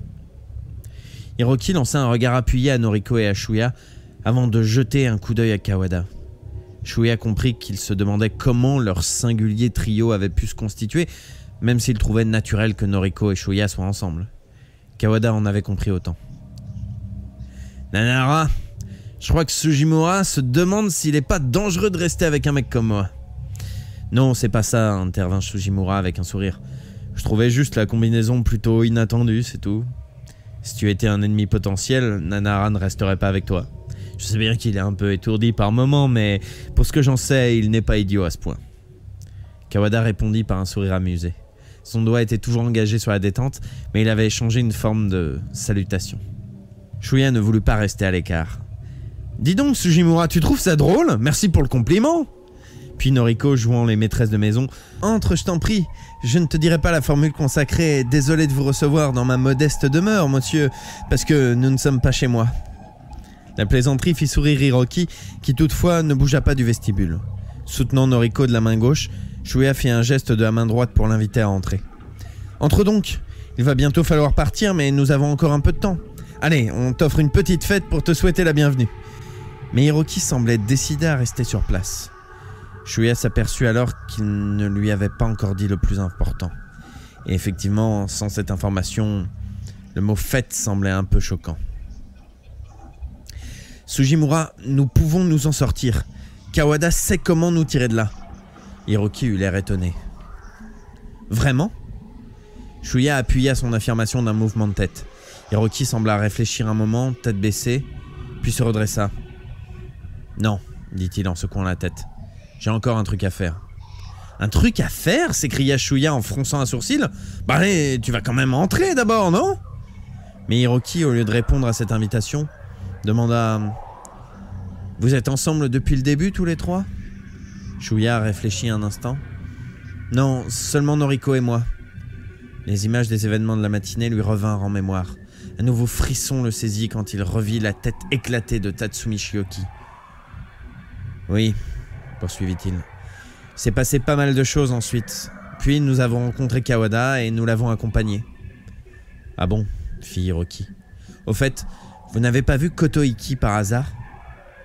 Hiroki lança un regard appuyé à Noriko et à Shuya avant de jeter un coup d'œil à Kawada. Shuya comprit qu'il se demandait comment leur singulier trio avait pu se constituer, même s'il trouvait naturel que Noriko et Shuya soient ensemble. Kawada en avait compris autant. « Nanara, je crois que Sujimura se demande s'il n'est pas dangereux de rester avec un mec comme moi. » « Non, c'est pas ça, » intervint Sujimura avec un sourire. « Je trouvais juste la combinaison plutôt inattendue, c'est tout. Si tu étais un ennemi potentiel, Nanara ne resterait pas avec toi. Je sais bien qu'il est un peu étourdi par moments, mais pour ce que j'en sais, il n'est pas idiot à ce point. » Kawada répondit par un sourire amusé. Son doigt était toujours engagé sur la détente, mais il avait échangé une forme de salutation. Shuya ne voulut pas rester à l'écart. « Dis donc, Sujimura, tu trouves ça drôle? Merci pour le compliment !» Puis Noriko, jouant les maîtresses de maison, « Entre, je t'en prie, je ne te dirai pas la formule consacrée, désolé de vous recevoir dans ma modeste demeure, monsieur, parce que nous ne sommes pas chez moi. » La plaisanterie fit sourire Hiroki, qui toutefois ne bougea pas du vestibule. Soutenant Noriko de la main gauche, Shuya fit un geste de la main droite pour l'inviter à entrer. « Entre donc, il va bientôt falloir partir, mais nous avons encore un peu de temps. Allez, on t'offre une petite fête pour te souhaiter la bienvenue. » Mais Hiroki semblait décidé à rester sur place. Shuya s'aperçut alors qu'il ne lui avait pas encore dit le plus important. Et effectivement, sans cette information, le mot « fête » semblait un peu choquant. « Sujimura, nous pouvons nous en sortir. Kawada sait comment nous tirer de là. » Hiroki eut l'air étonné. « Vraiment ?» Shuya appuya son affirmation d'un mouvement de tête. Hiroki sembla réfléchir un moment, tête baissée, puis se redressa. « Non, dit-il en secouant la tête. J'ai encore un truc à faire. »« Un truc à faire ?» s'écria Shuya en fronçant un sourcil. « Bah allez, tu vas quand même entrer d'abord, non ?» Mais Hiroki, au lieu de répondre à cette invitation, demanda « Vous êtes ensemble depuis le début, tous les trois ?» Shuya réfléchit un instant. « Non, seulement Noriko et moi. » Les images des événements de la matinée lui revinrent en mémoire. Un nouveau frisson le saisit quand il revit la tête éclatée de Tatsumi Shioki. « Oui, » poursuivit-il. « C'est passé pas mal de choses ensuite. Puis nous avons rencontré Kawada et nous l'avons accompagné. »« Ah bon ?» fit Hiroki. « Au fait, vous n'avez pas vu Kotoiki par hasard ?»« Kotoiki ?»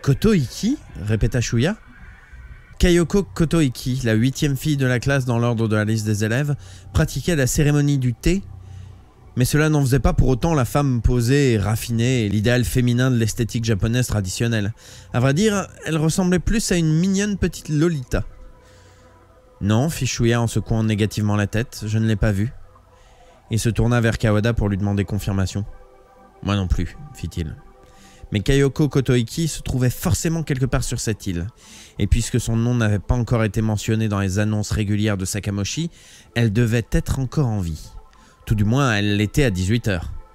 répéta Shuya. Kayoko Kotoiki, la huitième fille de la classe dans l'ordre de la liste des élèves, pratiquait la cérémonie du thé, mais cela n'en faisait pas pour autant la femme posée et raffinée et l'idéal féminin de l'esthétique japonaise traditionnelle. À vrai dire, elle ressemblait plus à une mignonne petite Lolita. « Non » fit Shuya en secouant négativement la tête, « je ne l'ai pas vue. » Il se tourna vers Kawada pour lui demander confirmation. « Moi non plus » fit-il. Mais Kayoko Kotoiki se trouvait forcément quelque part sur cette île. Et puisque son nom n'avait pas encore été mentionné dans les annonces régulières de Sakamoshi, elle devait être encore en vie. Tout du moins, elle l'était à dix-huit heures.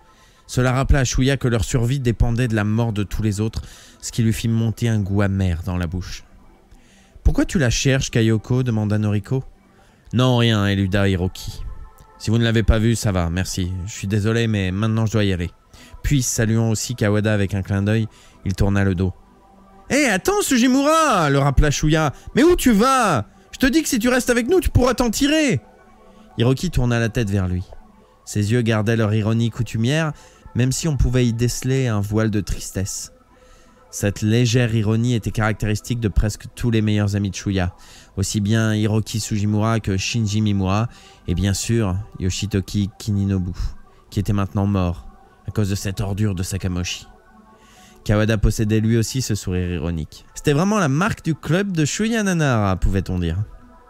Cela rappela à Shuya que leur survie dépendait de la mort de tous les autres, ce qui lui fit monter un goût amer dans la bouche. « Pourquoi tu la cherches, Kayoko » demanda Noriko. « Non, rien, éluda Hiroki. Si vous ne l'avez pas vue, ça va, merci. Je suis désolé, mais maintenant je dois y aller. » Puis, saluant aussi Kawada avec un clin d'œil, il tourna le dos. « Hé, hey, attends, Sujimura !» le rappela Shuya. « Mais où tu vas? Je te dis que si tu restes avec nous, tu pourras t'en tirer !» Hiroki tourna la tête vers lui. Ses yeux gardaient leur ironie coutumière, même si on pouvait y déceler un voile de tristesse. Cette légère ironie était caractéristique de presque tous les meilleurs amis de Shuya, aussi bien Hiroki Sujimura que Shinji Mimura, et bien sûr Yoshitoki Kininobu, qui était maintenant mort, à cause de cette ordure de Sakamoshi. Kawada possédait lui aussi ce sourire ironique. C'était vraiment la marque du club de Shuya Nanahara, pouvait-on dire.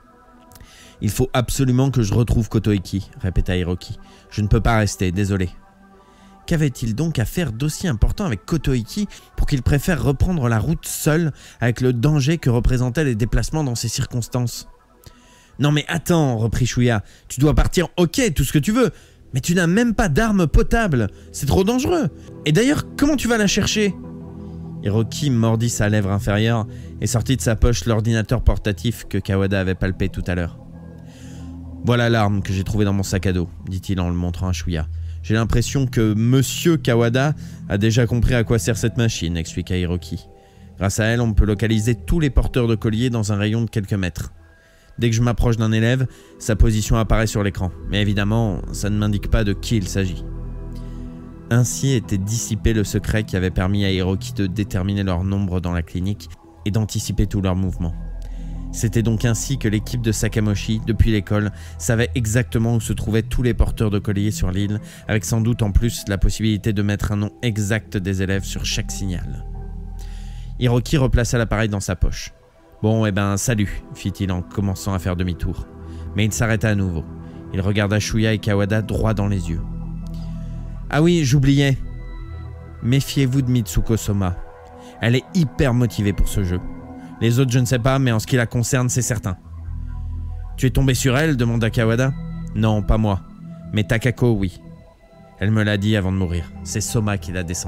« Il faut absolument que je retrouve Kotoiki, » répéta Hiroki. « Je ne peux pas rester, désolé. » Qu'avait-il donc à faire d'aussi important avec Kotoiki pour qu'il préfère reprendre la route seul avec le danger que représentaient les déplacements dans ces circonstances? « Non mais attends, reprit Shuya, tu dois partir, ok, tout ce que tu veux, mais tu n'as même pas d'arme potable, c'est trop dangereux. Et d'ailleurs, comment tu vas la chercher ?» Hiroki mordit sa lèvre inférieure et sortit de sa poche l'ordinateur portatif que Kawada avait palpé tout à l'heure. « Voilà l'arme que j'ai trouvée dans mon sac à dos, dit-il en le montrant à Shuya. J'ai l'impression que Monsieur Kawada a déjà compris à quoi sert cette machine, expliqua Hiroki. Grâce à elle, on peut localiser tous les porteurs de colliers dans un rayon de quelques mètres. Dès que je m'approche d'un élève, sa position apparaît sur l'écran. Mais évidemment, ça ne m'indique pas de qui il s'agit. » Ainsi était dissipé le secret qui avait permis à Hiroki de déterminer leur nombre dans la clinique et d'anticiper tous leurs mouvements. C'était donc ainsi que l'équipe de Sakamoshi, depuis l'école, savait exactement où se trouvaient tous les porteurs de colliers sur l'île, avec sans doute en plus la possibilité de mettre un nom exact des élèves sur chaque signal. Hiroki replaça l'appareil dans sa poche. « Bon, eh ben, salut », fit-il en commençant à faire demi-tour. Mais il s'arrêta à nouveau. Il regarda Shuya et Kawada droit dans les yeux. « Ah oui, j'oubliais. Méfiez-vous de Mitsuko Soma. Elle est hyper motivée pour ce jeu. Les autres, je ne sais pas, mais en ce qui la concerne, c'est certain. »« Tu es tombé sur elle ?» demanda Kawada. « Non, pas moi. Mais Takako, oui. Elle me l'a dit avant de mourir. C'est Soma qui l'a descendu. »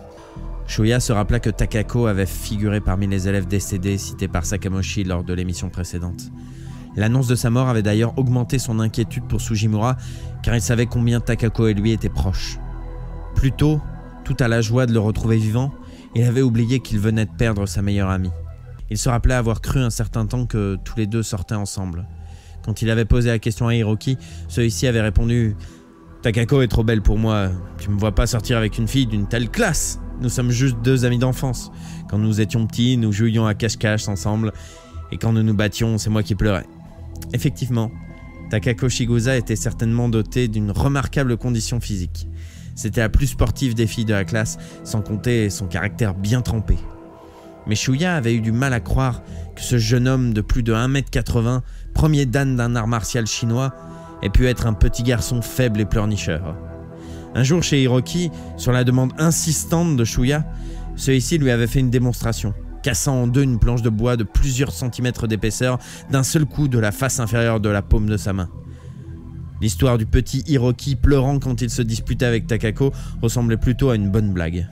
Shuya se rappela que Takako avait figuré parmi les élèves décédés cités par Sakamoshi lors de l'émission précédente. L'annonce de sa mort avait d'ailleurs augmenté son inquiétude pour Sujimura, car il savait combien Takako et lui étaient proches. Plus tôt, tout à la joie de le retrouver vivant, il avait oublié qu'il venait de perdre sa meilleure amie. Il se rappelait avoir cru un certain temps que tous les deux sortaient ensemble. Quand il avait posé la question à Hiroki, celui-ci avait répondu « Takako est trop belle pour moi, tu me vois pas sortir avec une fille d'une telle classe. Nous sommes juste deux amis d'enfance. Quand nous étions petits, nous jouions à cache-cache ensemble, et quand nous nous battions, c'est moi qui pleurais. » Effectivement, Takako Shigusa était certainement dotée d'une remarquable condition physique. C'était la plus sportive des filles de la classe, sans compter son caractère bien trempé. Mais Shuya avait eu du mal à croire que ce jeune homme de plus de un mètre quatre-vingts, premier dan d'un art martial chinois, ait pu être un petit garçon faible et pleurnicheur. Un jour chez Hiroki, sur la demande insistante de Shuya, celui-ci lui avait fait une démonstration, cassant en deux une planche de bois de plusieurs centimètres d'épaisseur d'un seul coup de la face inférieure de la paume de sa main. L'histoire du petit Hiroki pleurant quand il se disputait avec Takako ressemblait plutôt à une bonne blague.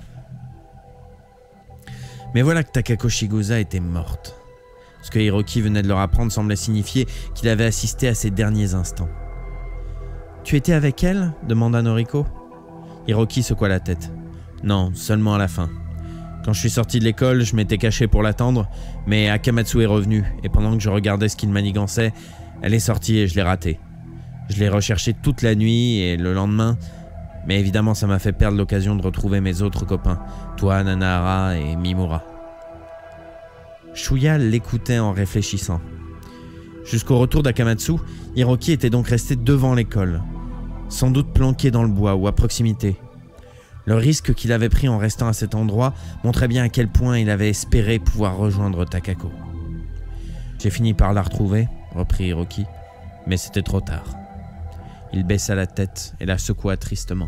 Mais voilà que Takako Shigusa était morte. Ce que Hiroki venait de leur apprendre semblait signifier qu'il avait assisté à ses derniers instants. « Tu étais avec elle ?» demanda Noriko. Hiroki secoua la tête. « Non, seulement à la fin. Quand je suis sorti de l'école, je m'étais caché pour l'attendre, mais Akamatsu est revenue, et pendant que je regardais ce qu'il manigançait, elle est sortie et je l'ai ratée. Je l'ai recherchée toute la nuit et le lendemain... Mais évidemment, ça m'a fait perdre l'occasion de retrouver mes autres copains, toi, Nanahara et Mimura. » Shuya l'écoutait en réfléchissant. Jusqu'au retour d'Akamatsu, Hiroki était donc resté devant l'école, sans doute planqué dans le bois ou à proximité. Le risque qu'il avait pris en restant à cet endroit montrait bien à quel point il avait espéré pouvoir rejoindre Takako. « J'ai fini par la retrouver, » reprit Hiroki, « mais c'était trop tard. » Il baissa la tête et la secoua tristement.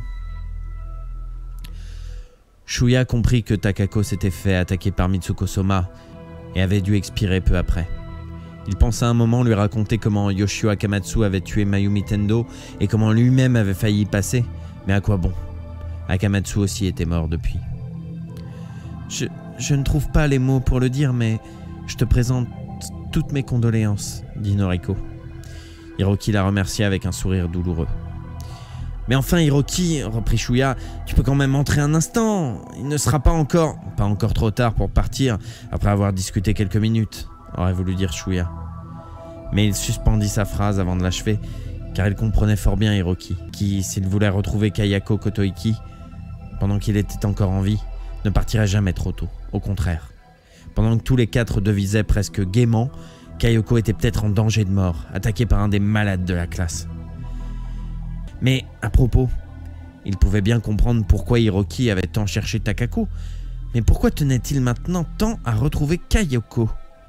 Shuya comprit que Takako s'était fait attaquer par Mitsuko Soma et avait dû expirer peu après. Il pensa un moment lui raconter comment Yoshio Akamatsu avait tué Mayumi Tendo et comment lui-même avait failli y passer, mais à quoi bon? Akamatsu aussi était mort depuis. Je, je ne trouve pas les mots pour le dire, mais je te présente toutes mes condoléances, dit Noriko. Hiroki la remercia avec un sourire douloureux. Mais enfin, Hiroki, reprit Shuya, tu peux quand même entrer un instant. Il ne sera pas encore... Pas encore trop tard pour partir, après avoir discuté quelques minutes, aurait voulu dire Shuya. Mais il suspendit sa phrase avant de l'achever, car il comprenait fort bien Hiroki, qui, s'il voulait retrouver Kayako Kotoiki, pendant qu'il était encore en vie, ne partirait jamais trop tôt. Au contraire. Pendant que tous les quatre devisaient presque gaiement, Kayako était peut-être en danger de mort, attaqué par un des malades de la classe. Mais, à propos, il pouvait bien comprendre pourquoi Hiroki avait tant cherché Takako, mais pourquoi tenait-il maintenant tant à retrouver Kayako?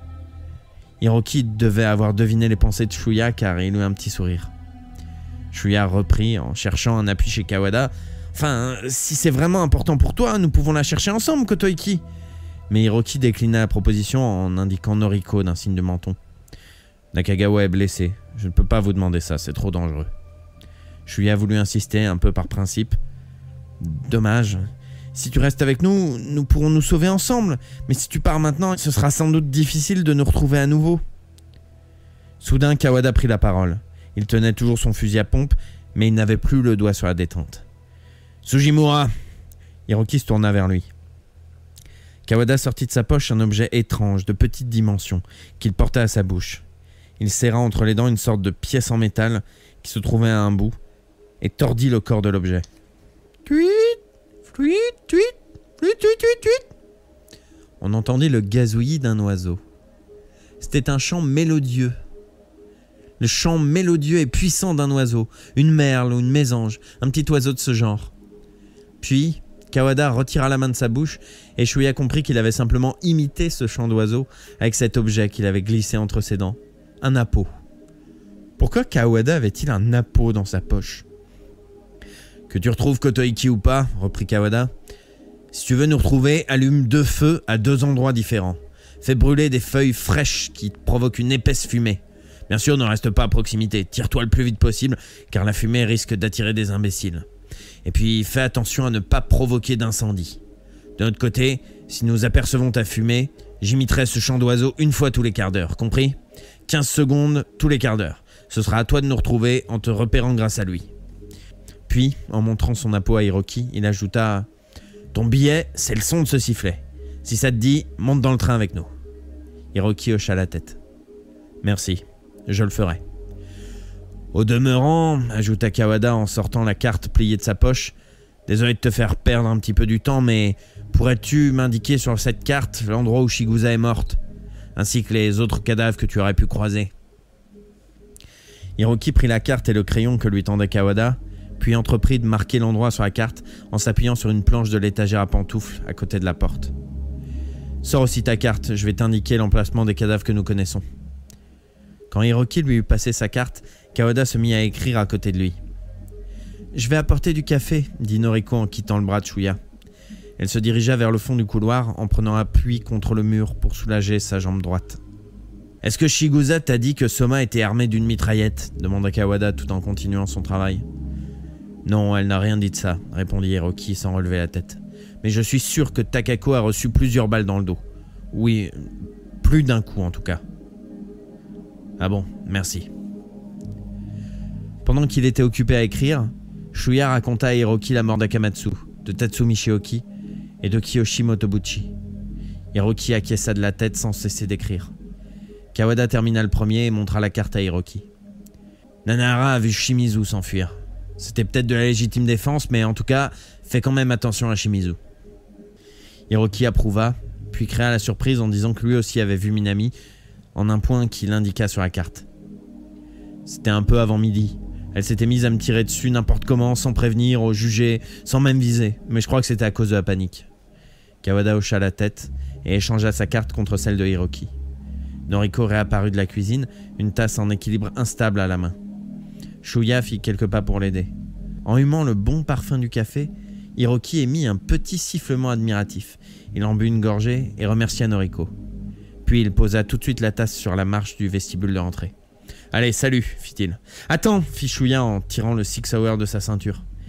Hiroki devait avoir deviné les pensées de Shuya car il eut un petit sourire. Shuya reprit en cherchant un appui chez Kawada. « Enfin, si c'est vraiment important pour toi, nous pouvons la chercher ensemble, Kotoiki !» Mais Hiroki déclina la proposition en indiquant Noriko d'un signe de menton. « Nakagawa est blessé. Je ne peux pas vous demander ça, c'est trop dangereux. » Shuya voulut insister un peu par principe. « Dommage. Si tu restes avec nous, nous pourrons nous sauver ensemble. Mais si tu pars maintenant, ce sera sans doute difficile de nous retrouver à nouveau. » Soudain, Kawada prit la parole. Il tenait toujours son fusil à pompe, mais il n'avait plus le doigt sur la détente. « Sujimura !» Hiroki se tourna vers lui. Kawada sortit de sa poche un objet étrange, de petite dimension, qu'il porta à sa bouche. Il serra entre les dents une sorte de pièce en métal qui se trouvait à un bout et tordit le corps de l'objet. Tuit, fluit, tuit, tuit, tuit, tuit, tuit. On entendit le gazouillis d'un oiseau. C'était un chant mélodieux. Le chant mélodieux et puissant d'un oiseau, une merle ou une mésange, un petit oiseau de ce genre. Puis, Kawada retira la main de sa bouche et Shuya comprit qu'il avait simplement imité ce chant d'oiseau avec cet objet qu'il avait glissé entre ses dents. Un napo. Pourquoi Kawada avait-il un napo dans sa poche? Que tu retrouves Kotoiki ou pas, reprit Kawada, si tu veux nous retrouver, allume deux feux à deux endroits différents. Fais brûler des feuilles fraîches qui provoquent une épaisse fumée. Bien sûr, ne reste pas à proximité. Tire-toi le plus vite possible, car la fumée risque d'attirer des imbéciles. Et puis, fais attention à ne pas provoquer d'incendie. De notre côté, si nous apercevons ta fumée, j'imiterai ce chant d'oiseau une fois tous les quarts d'heure, compris? quinze secondes tous les quarts d'heure. Ce sera à toi de nous retrouver en te repérant grâce à lui. Puis, en montrant son napo à Hiroki, il ajouta « Ton billet, c'est le son de ce sifflet. Si ça te dit, monte dans le train avec nous. » Hiroki hocha la tête. « Merci, je le ferai. » Au demeurant, ajouta Kawada en sortant la carte pliée de sa poche, « Désolé de te faire perdre un petit peu du temps, mais pourrais-tu m'indiquer sur cette carte l'endroit où Shigusa est morte, ainsi que les autres cadavres que tu aurais pu croiser ?» Hiroki prit la carte et le crayon que lui tendait Kawada, puis entreprit de marquer l'endroit sur la carte en s'appuyant sur une planche de l'étagère à pantoufles à côté de la porte. « Sors aussi ta carte, je vais t'indiquer l'emplacement des cadavres que nous connaissons. » Quand Hiroki lui eut passé sa carte, Kawada se mit à écrire à côté de lui. « Je vais apporter du café, » dit Noriko en quittant le bras de Shuya. Elle se dirigea vers le fond du couloir en prenant appui contre le mur pour soulager sa jambe droite. « Est-ce que Shigusa t'a dit que Soma était armée d'une mitraillette ?» demanda Kawada tout en continuant son travail. « Non, elle n'a rien dit de ça, » répondit Hiroki sans relever la tête. « Mais je suis sûr que Takako a reçu plusieurs balles dans le dos. Oui, plus d'un coup en tout cas. » Ah bon, merci. Pendant qu'il était occupé à écrire, Shuya raconta à Hiroki la mort d'Akamatsu, de Tatsumi Shioki et de Kiyoshi Motobuchi. Hiroki acquiesça de la tête sans cesser d'écrire. Kawada termina le premier et montra la carte à Hiroki. Nanahara a vu Shimizu s'enfuir. C'était peut-être de la légitime défense, mais en tout cas, fais quand même attention à Shimizu. Hiroki approuva, puis créa la surprise en disant que lui aussi avait vu Minami, en un point qu'il indiqua sur la carte. C'était un peu avant midi. Elle s'était mise à me tirer dessus n'importe comment, sans prévenir, au juger, sans même viser, mais je crois que c'était à cause de la panique. Kawada hocha la tête et échangea sa carte contre celle de Hiroki. Noriko réapparut de la cuisine, une tasse en équilibre instable à la main. Shuya fit quelques pas pour l'aider. En humant le bon parfum du café, Hiroki émit un petit sifflement admiratif. Il en but une gorgée et remercia Noriko. Puis il posa tout de suite la tasse sur la marche du vestibule de rentrée. « Allez, salut !» fit-il. « Attends !» fit Shuya en tirant le Six Hour de sa ceinture.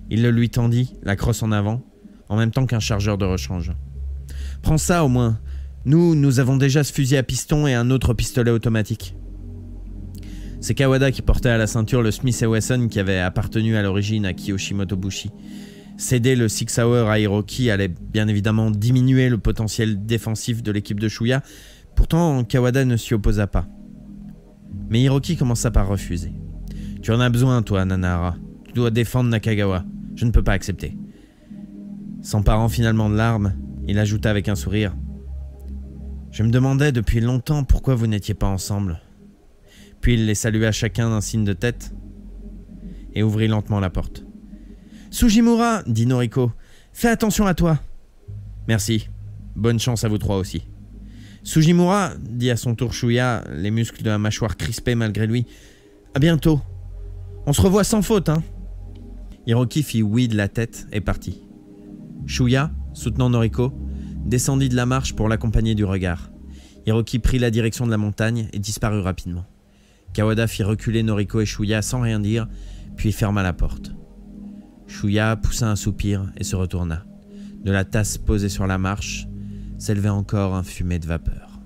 Il le lui tendit, la crosse en avant, en même temps qu'un chargeur de rechange. « Prends ça au moins. Nous, nous avons déjà ce fusil à piston et un autre pistolet automatique. » C'est Kawada qui portait à la ceinture le Smith et Wesson qui avait appartenu à l'origine à Kiyoshi Motobushi. Céder le Six Hour à Hiroki allait bien évidemment diminuer le potentiel défensif de l'équipe de Shuya, pourtant Kawada ne s'y opposa pas. Mais Hiroki commença par refuser. « Tu en as besoin, toi, Nanahara. Tu dois défendre Nakagawa. Je ne peux pas accepter. » S'emparant finalement de l'arme, il ajouta avec un sourire. « Je me demandais depuis longtemps pourquoi vous n'étiez pas ensemble. » Puis il les salua chacun d'un signe de tête et ouvrit lentement la porte. « Sugimura, dit Noriko, fais attention à toi. »« Merci. Bonne chance à vous trois aussi. »« Sugimura, dit à son tour Shuya, les muscles de la mâchoire crispés malgré lui. À bientôt. On se revoit sans faute, hein. » Hiroki fit oui de la tête et partit. Shuya, soutenant Noriko, descendit de la marche pour l'accompagner du regard. Hiroki prit la direction de la montagne et disparut rapidement. Kawada fit reculer Noriko et Shuya sans rien dire, puis ferma la porte. Shuya poussa un soupir et se retourna. De la tasse posée sur la marche, s'élevait encore un fumet de vapeur.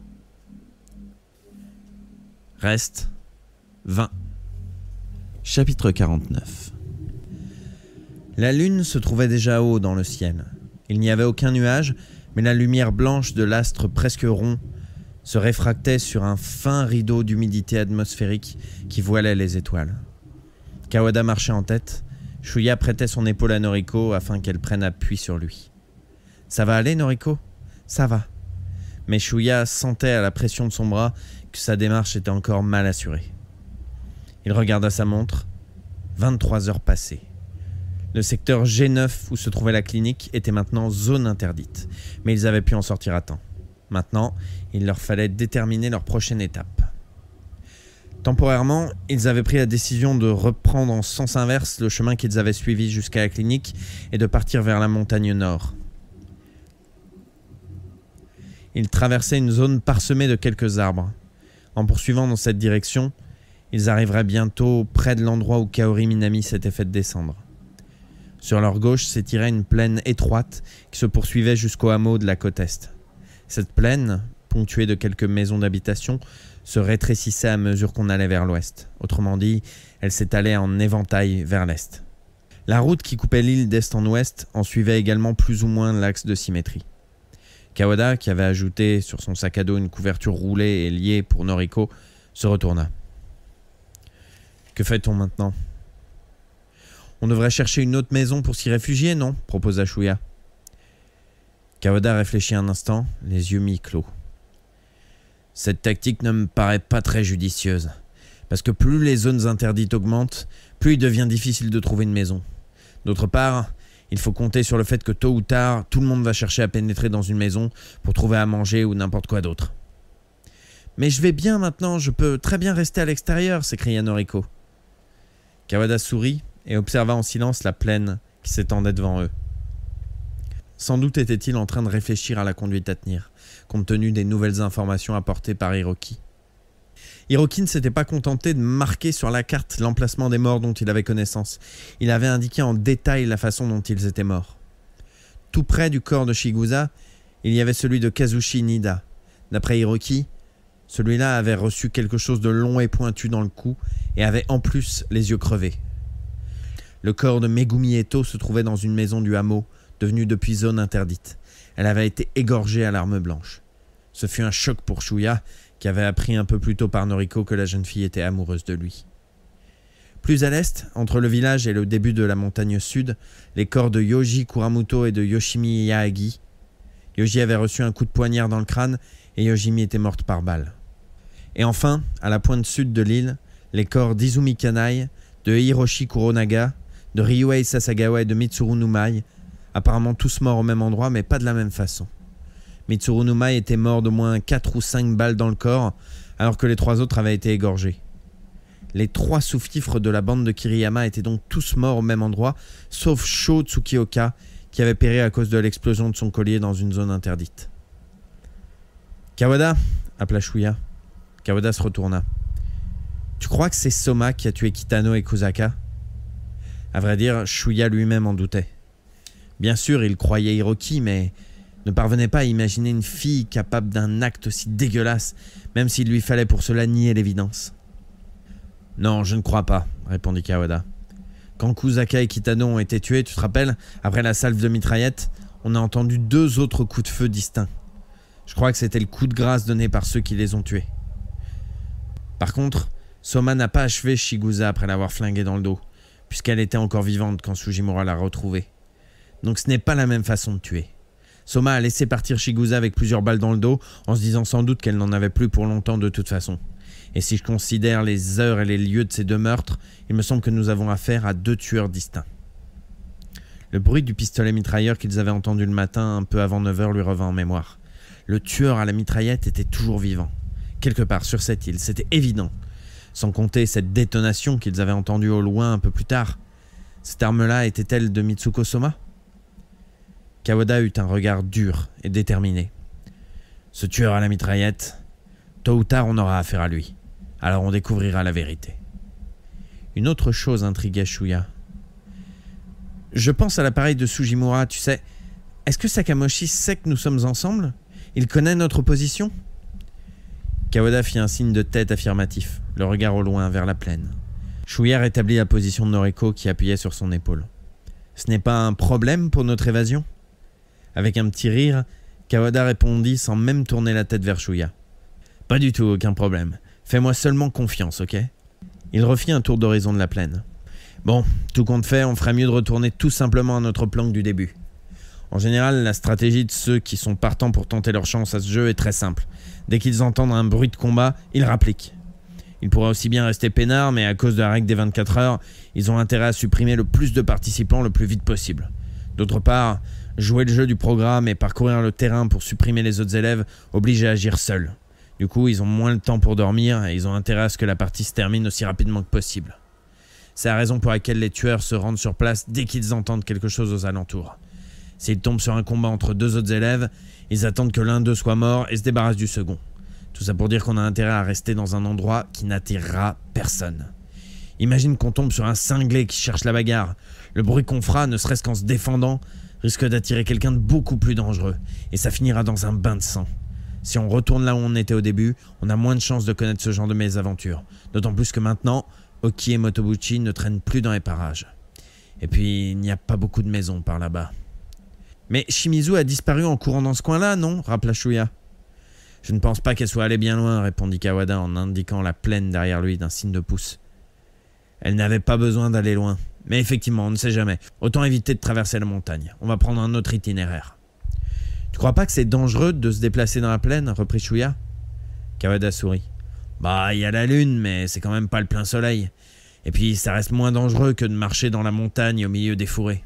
Reste vingt. Chapitre quarante-neuf. La lune se trouvait déjà haut dans le ciel. Il n'y avait aucun nuage, mais la lumière blanche de l'astre presque rond se réfractait sur un fin rideau d'humidité atmosphérique qui voilait les étoiles. Kawada marchait en tête. Shuya prêtait son épaule à Noriko afin qu'elle prenne appui sur lui. « Ça va aller, Noriko ? »« Ça va. » Mais Shuya sentait à la pression de son bras que sa démarche était encore mal assurée. Il regarda sa montre. vingt-trois heures passées. Le secteur G neuf où se trouvait la clinique était maintenant zone interdite, mais ils avaient pu en sortir à temps. Maintenant, il leur fallait déterminer leur prochaine étape. Temporairement, ils avaient pris la décision de reprendre en sens inverse le chemin qu'ils avaient suivi jusqu'à la clinique et de partir vers la montagne nord. Ils traversaient une zone parsemée de quelques arbres. En poursuivant dans cette direction, ils arriveraient bientôt près de l'endroit où Kaori Minami s'était fait descendre. Sur leur gauche s'étirait une plaine étroite qui se poursuivait jusqu'au hameau de la côte est. Cette plaine, ponctuée de quelques maisons d'habitation, se rétrécissait à mesure qu'on allait vers l'ouest. Autrement dit, elle s'étalait en éventail vers l'est. La route qui coupait l'île d'est en ouest en suivait également plus ou moins l'axe de symétrie. Kawada, qui avait ajouté sur son sac à dos une couverture roulée et liée pour Noriko, se retourna. « Que fait-on maintenant ? » « On devrait chercher une autre maison pour s'y réfugier, non ?» proposa Shuya. Kawada réfléchit un instant, les yeux mi-clos. « Cette tactique ne me paraît pas très judicieuse, parce que plus les zones interdites augmentent, plus il devient difficile de trouver une maison. D'autre part, il faut compter sur le fait que tôt ou tard, tout le monde va chercher à pénétrer dans une maison pour trouver à manger ou n'importe quoi d'autre. »« Mais je vais bien maintenant, je peux très bien rester à l'extérieur » s'écria Noriko. Kawada sourit et observa en silence la plaine qui s'étendait devant eux. Sans doute était-il en train de réfléchir à la conduite à tenir, compte tenu des nouvelles informations apportées par Hiroki. Hiroki ne s'était pas contenté de marquer sur la carte l'emplacement des morts dont il avait connaissance. Il avait indiqué en détail la façon dont ils étaient morts. Tout près du corps de Shigusa, il y avait celui de Kazushi Nida. D'après Hiroki, celui-là avait reçu quelque chose de long et pointu dans le cou et avait en plus les yeux crevés. Le corps de Megumi Eto se trouvait dans une maison du hameau, devenue depuis zone interdite. Elle avait été égorgée à l'arme blanche. Ce fut un choc pour Shuya, qui avait appris un peu plus tôt par Noriko que la jeune fille était amoureuse de lui. Plus à l'est, entre le village et le début de la montagne sud, les corps de Yoji Kuramoto et de Yoshimi Yaagi. Yoji avait reçu un coup de poignard dans le crâne et Yoshimi était morte par balle. Et enfin, à la pointe sud de l'île, les corps d'Izumi Kanai, de Hiroshi Kuronaga, de Ryuhei Sasagawa et de Mitsuru Numai, apparemment tous morts au même endroit mais pas de la même façon. Mitsuru Numai était mort d'au moins quatre ou cinq balles dans le corps, alors que les trois autres avaient été égorgés. Les trois sous-fifres de la bande de Kiriyama étaient donc tous morts au même endroit, sauf Sho Tsukioka, qui avait péri à cause de l'explosion de son collier dans une zone interdite. « Kawada » appela Shuya. Kawada se retourna. « Tu crois que c'est Soma qui a tué Kitano et Kusaka ?» À vrai dire, Shuya lui-même en doutait. Bien sûr, il croyait Hiroki, mais ne parvenait pas à imaginer une fille capable d'un acte aussi dégueulasse, même s'il lui fallait pour cela nier l'évidence. « Non, je ne crois pas, » répondit Kawada. « Quand Kusaka et Kitano ont été tués, tu te rappelles, après la salve de mitraillette, on a entendu deux autres coups de feu distincts. Je crois que c'était le coup de grâce donné par ceux qui les ont tués. Par contre, Soma n'a pas achevé Shigusa après l'avoir flinguée dans le dos, puisqu'elle était encore vivante quand Sugimura l'a retrouvée. Donc ce n'est pas la même façon de tuer. Soma a laissé partir Shigusa avec plusieurs balles dans le dos, en se disant sans doute qu'elle n'en avait plus pour longtemps de toute façon. Et si je considère les heures et les lieux de ces deux meurtres, il me semble que nous avons affaire à deux tueurs distincts. » Le bruit du pistolet mitrailleur qu'ils avaient entendu le matin, un peu avant neuf heures, lui revint en mémoire. Le tueur à la mitraillette était toujours vivant. Quelque part sur cette île, c'était évident. Sans compter cette détonation qu'ils avaient entendue au loin un peu plus tard. Cette arme-là était-elle de Mitsuko Soma? Kawada eut un regard dur et déterminé. Ce tueur à la mitraillette, tôt ou tard on aura affaire à lui. Alors on découvrira la vérité. Une autre chose intriguait Shuya. Je pense à l'appareil de Sugimura, tu sais. Est-ce que Sakamoshi sait que nous sommes ensemble? Il connaît notre position? Kawada fit un signe de tête affirmatif, le regard au loin vers la plaine. Shuya rétablit la position de Noriko qui appuyait sur son épaule. Ce n'est pas un problème pour notre évasion? Avec un petit rire, Kawada répondit sans même tourner la tête vers Shuya. Pas du tout, aucun problème. Fais-moi seulement confiance, ok? Il refit un tour d'horizon de la plaine. Bon, tout compte fait, on ferait mieux de retourner tout simplement à notre plan du début. En général, la stratégie de ceux qui sont partants pour tenter leur chance à ce jeu est très simple. Dès qu'ils entendent un bruit de combat, ils rappliquent. Ils pourraient aussi bien rester peinards, mais à cause de la règle des vingt-quatre heures, ils ont intérêt à supprimer le plus de participants le plus vite possible. D'autre part, jouer le jeu du programme et parcourir le terrain pour supprimer les autres élèves oblige à agir seul. Du coup, ils ont moins le temps pour dormir et ils ont intérêt à ce que la partie se termine aussi rapidement que possible. C'est la raison pour laquelle les tueurs se rendent sur place dès qu'ils entendent quelque chose aux alentours. S'ils tombent sur un combat entre deux autres élèves, ils attendent que l'un d'eux soit mort et se débarrassent du second. Tout ça pour dire qu'on a intérêt à rester dans un endroit qui n'attirera personne. Imagine qu'on tombe sur un cinglé qui cherche la bagarre. Le bruit qu'on fera, ne serait-ce qu'en se défendant, risque d'attirer quelqu'un de beaucoup plus dangereux. Et ça finira dans un bain de sang. Si on retourne là où on était au début, on a moins de chances de connaître ce genre de mésaventures. D'autant plus que maintenant, Oki et Motobuchi ne traînent plus dans les parages. Et puis, il n'y a pas beaucoup de maisons par là-bas. Mais Shimizu a disparu en courant dans ce coin-là, non? Rappela Shuya. Je ne pense pas qu'elle soit allée bien loin, répondit Kawada en indiquant la plaine derrière lui d'un signe de pouce. Elle n'avait pas besoin d'aller loin. Mais effectivement, on ne sait jamais. Autant éviter de traverser la montagne. On va prendre un autre itinéraire. Tu crois pas que c'est dangereux de se déplacer dans la plaine? Reprit Shuya. Kawada sourit. Bah, il y a la lune, mais c'est quand même pas le plein soleil. Et puis, ça reste moins dangereux que de marcher dans la montagne au milieu des fourrés.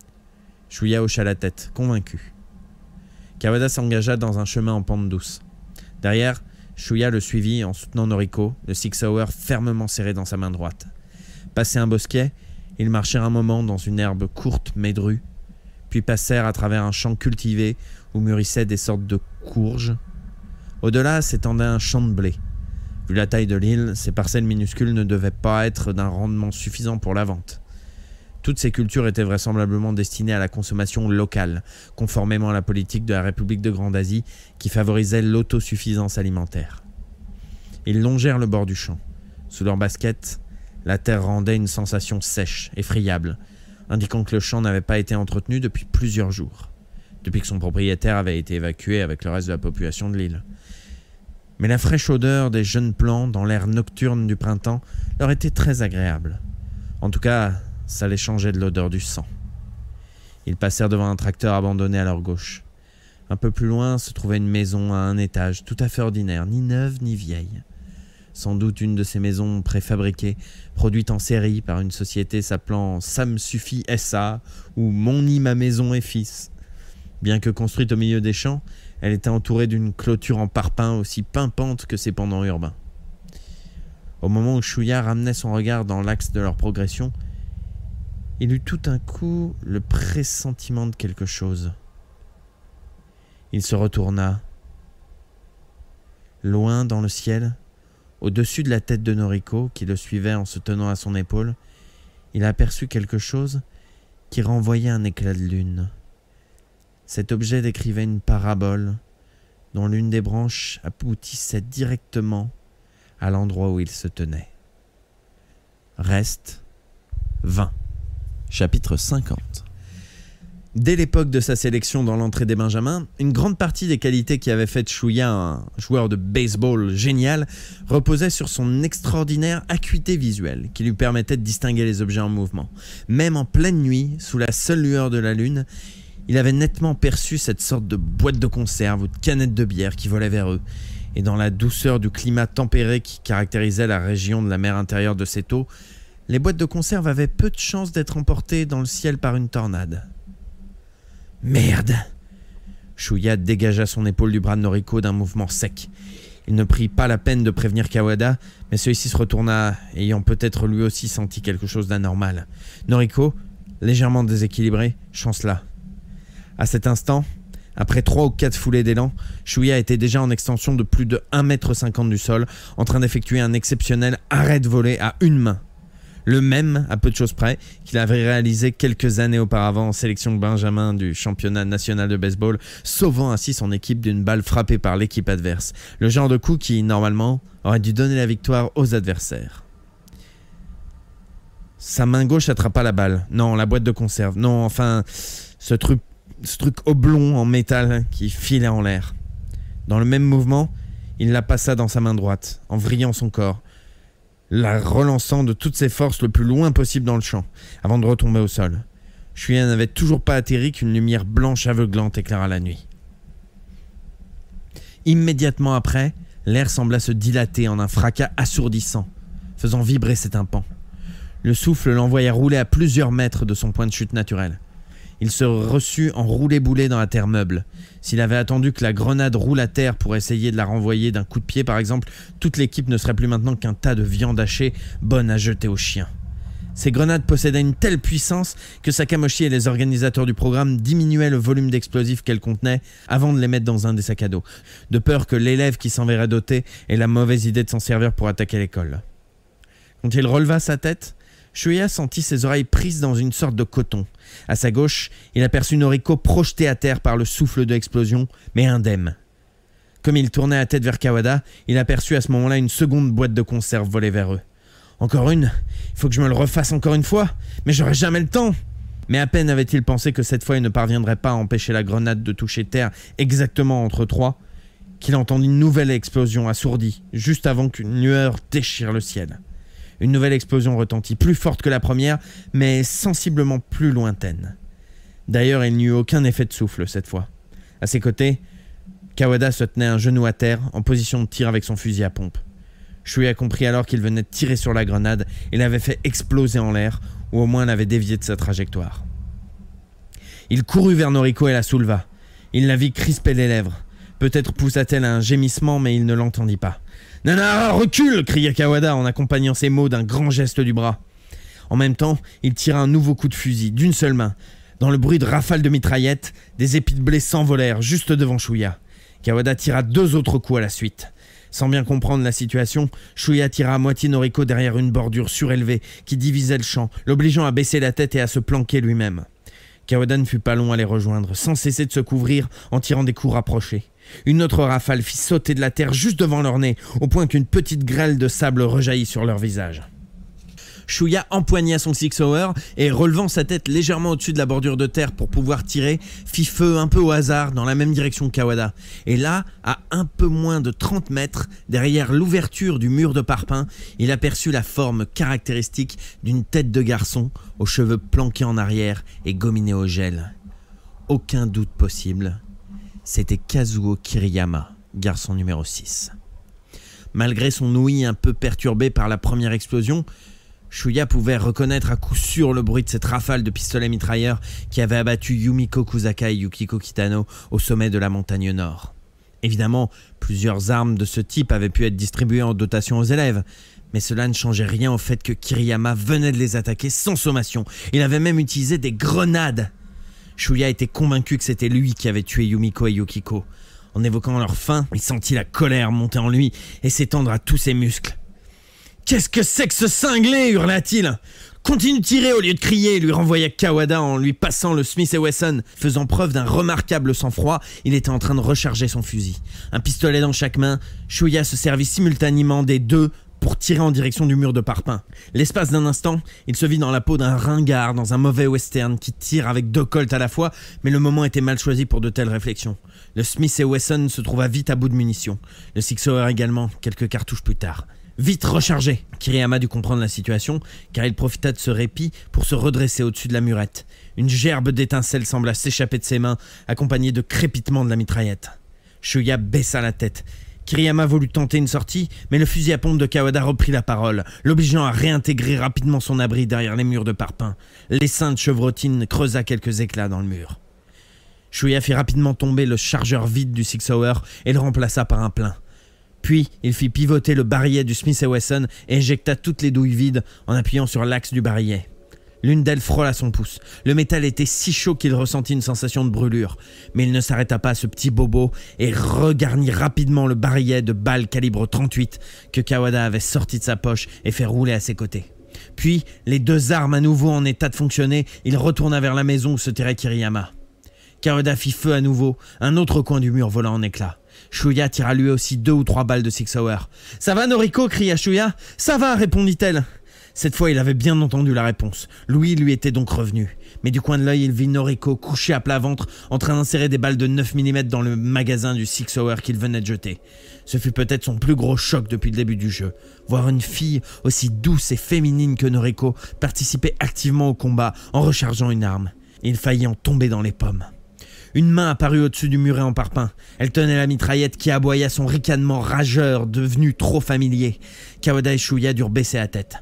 Shuya hocha la tête, convaincu. Kawada s'engagea dans un chemin en pente douce. Derrière, Shuya le suivit en soutenant Noriko, le Six Hour fermement serré dans sa main droite. Passé un bosquet, ils marchèrent un moment dans une herbe courte mais drue, puis passèrent à travers un champ cultivé où mûrissaient des sortes de courges. Au-delà s'étendait un champ de blé. Vu la taille de l'île, ces parcelles minuscules ne devaient pas être d'un rendement suffisant pour la vente. Toutes ces cultures étaient vraisemblablement destinées à la consommation locale, conformément à la politique de la République de Grande-Asie qui favorisait l'autosuffisance alimentaire. Ils longèrent le bord du champ. Sous leurs baskets, la terre rendait une sensation sèche et friable, indiquant que le champ n'avait pas été entretenu depuis plusieurs jours, depuis que son propriétaire avait été évacué avec le reste de la population de l'île. Mais la fraîche odeur des jeunes plants dans l'air nocturne du printemps leur était très agréable. En tout cas, ça les changeait de l'odeur du sang. Ils passèrent devant un tracteur abandonné à leur gauche. Un peu plus loin se trouvait une maison à un étage, tout à fait ordinaire, ni neuve ni vieille. Sans doute une de ces maisons préfabriquées, produites en série par une société s'appelant Sam Suffit S A ou Mon Nid, ma maison et fils. Bien que construite au milieu des champs, elle était entourée d'une clôture en parpaing aussi pimpante que ses pendants urbains. Au moment où Shuya ramenait son regard dans l'axe de leur progression, il eut tout un coup le pressentiment de quelque chose. Il se retourna. Loin dans le ciel, au-dessus de la tête de Noriko, qui le suivait en se tenant à son épaule, il aperçut quelque chose qui renvoyait un éclat de lune. Cet objet décrivait une parabole dont l'une des branches aboutissait directement à l'endroit où il se tenait. Reste vingt. Chapitre cinquante. Dès l'époque de sa sélection dans l'entrée des Benjamins, une grande partie des qualités qui avaient fait de Chouya un joueur de baseball génial reposait sur son extraordinaire acuité visuelle qui lui permettait de distinguer les objets en mouvement. Même en pleine nuit, sous la seule lueur de la lune, il avait nettement perçu cette sorte de boîte de conserve ou de canette de bière qui volait vers eux. Et dans la douceur du climat tempéré qui caractérisait la région de la mer intérieure de Seto, les boîtes de conserve avaient peu de chances d'être emportées dans le ciel par une tornade. Merde! Chouya dégagea son épaule du bras de Noriko d'un mouvement sec. Il ne prit pas la peine de prévenir Kawada, mais celui-ci se retourna, ayant peut-être lui aussi senti quelque chose d'anormal. Noriko, légèrement déséquilibré, chancela. À cet instant, après trois ou quatre foulées d'élan, Chouya était déjà en extension de plus de un mètre cinquante du sol, en train d'effectuer un exceptionnel arrêt de volée à une main. Le même, à peu de choses près, qu'il avait réalisé quelques années auparavant en sélection de Benjamin du championnat national de baseball, sauvant ainsi son équipe d'une balle frappée par l'équipe adverse. Le genre de coup qui, normalement, aurait dû donner la victoire aux adversaires. Sa main gauche attrapa la balle. Non, la boîte de conserve. Non, enfin, ce truc, ce truc oblong en métal qui filait en l'air. Dans le même mouvement, il la passa dans sa main droite, en vrillant son corps, la relançant de toutes ses forces le plus loin possible dans le champ, avant de retomber au sol. Chouya n'avait toujours pas atterri qu'une lumière blanche aveuglante éclaira la nuit. Immédiatement après, l'air sembla se dilater en un fracas assourdissant, faisant vibrer ses tympans. Le souffle l'envoya rouler à plusieurs mètres de son point de chute naturel. Il se reçut en roulé-boulé dans la terre meuble. S'il avait attendu que la grenade roule à terre pour essayer de la renvoyer d'un coup de pied par exemple, toute l'équipe ne serait plus maintenant qu'un tas de viande hachée bonne à jeter aux chiens. Ces grenades possédaient une telle puissance que Sakamoshi et les organisateurs du programme diminuaient le volume d'explosifs qu'elles contenaient avant de les mettre dans un des sacs à dos, de peur que l'élève qui s'en verrait doté ait la mauvaise idée de s'en servir pour attaquer l'école. Quand il releva sa tête, Chouya sentit ses oreilles prises dans une sorte de coton. À sa gauche, il aperçut Noriko projetée à terre par le souffle de l'explosion, mais indemne. Comme il tournait la tête vers Kawada, il aperçut à ce moment-là une seconde boîte de conserve voler vers eux. Encore une? Il faut que je me le refasse encore une fois? Mais j'aurai jamais le temps! Mais à peine avait-il pensé que cette fois il ne parviendrait pas à empêcher la grenade de toucher terre exactement entre trois, qu'il entendit une nouvelle explosion assourdie, juste avant qu'une lueur déchire le ciel. Une nouvelle explosion retentit, plus forte que la première, mais sensiblement plus lointaine. D'ailleurs, il n'y eut aucun effet de souffle cette fois. À ses côtés, Kawada se tenait un genou à terre, en position de tir avec son fusil à pompe. Chouya comprit alors qu'il venait de tirer sur la grenade et l'avait fait exploser en l'air, ou au moins l'avait dévié de sa trajectoire. Il courut vers Noriko et la souleva. Il la vit crisper les lèvres. Peut-être poussa-t-elle un gémissement, mais il ne l'entendit pas. « Nana, recule !» cria Kawada en accompagnant ses mots d'un grand geste du bras. En même temps, il tira un nouveau coup de fusil, d'une seule main. Dans le bruit de rafales de mitraillettes, des épis de blé s'envolèrent juste devant Chouya. Kawada tira deux autres coups à la suite. Sans bien comprendre la situation, Chouya tira à moitié Noriko derrière une bordure surélevée qui divisait le champ, l'obligeant à baisser la tête et à se planquer lui-même. Kawada ne fut pas long à les rejoindre, sans cesser de se couvrir en tirant des coups rapprochés. Une autre rafale fit sauter de la terre juste devant leur nez, au point qu'une petite grêle de sable rejaillit sur leur visage. Chouya empoigna son six-hour et, relevant sa tête légèrement au-dessus de la bordure de terre pour pouvoir tirer, fit feu un peu au hasard dans la même direction que Kawada. Et là, à un peu moins de trente mètres, derrière l'ouverture du mur de parpaing, il aperçut la forme caractéristique d'une tête de garçon, aux cheveux planqués en arrière et gominés au gel. Aucun doute possible. C'était Kazuo Kiriyama, garçon numéro six. Malgré son ouïe un peu perturbé par la première explosion, Chouya pouvait reconnaître à coup sûr le bruit de cette rafale de pistolets mitrailleurs qui avait abattu Yumiko Kusaka et Yukiko Kitano au sommet de la montagne nord. Évidemment, plusieurs armes de ce type avaient pu être distribuées en dotation aux élèves, mais cela ne changeait rien au fait que Kiriyama venait de les attaquer sans sommation. Il avait même utilisé des grenades. Chouya était convaincu que c'était lui qui avait tué Yumiko et Yukiko. En évoquant leur fin, il sentit la colère monter en lui et s'étendre à tous ses muscles. « Qu'est-ce que c'est que ce cinglé ?» hurla-t-il. « Continue de tirer au lieu de crier, lui renvoya Kawada en lui passant le Smith et Wesson. Faisant preuve d'un remarquable sang-froid, il était en train de recharger son fusil. Un pistolet dans chaque main, Shuya se servit simultanément des deux pour tirer en direction du mur de parpaing. L'espace d'un instant, il se vit dans la peau d'un ringard dans un mauvais western qui tire avec deux colts à la fois, mais le moment était mal choisi pour de telles réflexions. Le Smith et Wesson se trouva vite à bout de munitions. Le Six Hour également, quelques cartouches plus tard. Vite rechargé! Kiriyama dut comprendre la situation, car il profita de ce répit pour se redresser au-dessus de la murette. Une gerbe d'étincelles sembla s'échapper de ses mains, accompagnée de crépitements de la mitraillette. Shuya baissa la tête. Kiriyama voulut tenter une sortie, mais le fusil à pompe de Kawada reprit la parole, l'obligeant à réintégrer rapidement son abri derrière les murs de parpaing. L'essainte chevrotine creusa quelques éclats dans le mur. Shuya fit rapidement tomber le chargeur vide du Six Hour et le remplaça par un plein. Puis, il fit pivoter le barillet du Smith et Wesson et éjecta toutes les douilles vides en appuyant sur l'axe du barillet. L'une d'elles frôla son pouce. Le métal était si chaud qu'il ressentit une sensation de brûlure. Mais il ne s'arrêta pas à ce petit bobo et regarnit rapidement le barillet de balles calibre trente-huit que Kawada avait sorti de sa poche et fait rouler à ses côtés. Puis, les deux armes à nouveau en état de fonctionner, il retourna vers la maison où se tirait Kiriyama. Kawada fit feu à nouveau, un autre coin du mur vola en éclats. Shuya tira lui aussi deux ou trois balles de Six Hour. « Ça va, Noriko » cria Shuya. « Ça va » répondit-elle. Cette fois, il avait bien entendu la réponse. Louis lui était donc revenu. Mais du coin de l'œil, il vit Noriko couchée à plat ventre, en train d'insérer des balles de neuf millimètres dans le magasin du Six Hour qu'il venait de jeter. Ce fut peut-être son plus gros choc depuis le début du jeu. Voir une fille aussi douce et féminine que Noriko participer activement au combat en rechargeant une arme. Il faillit en tomber dans les pommes. Une main apparut au-dessus du muret en parpaing. Elle tenait la mitraillette qui aboya son ricanement rageur devenu trop familier. Kawada et Shuya durent baisser la tête.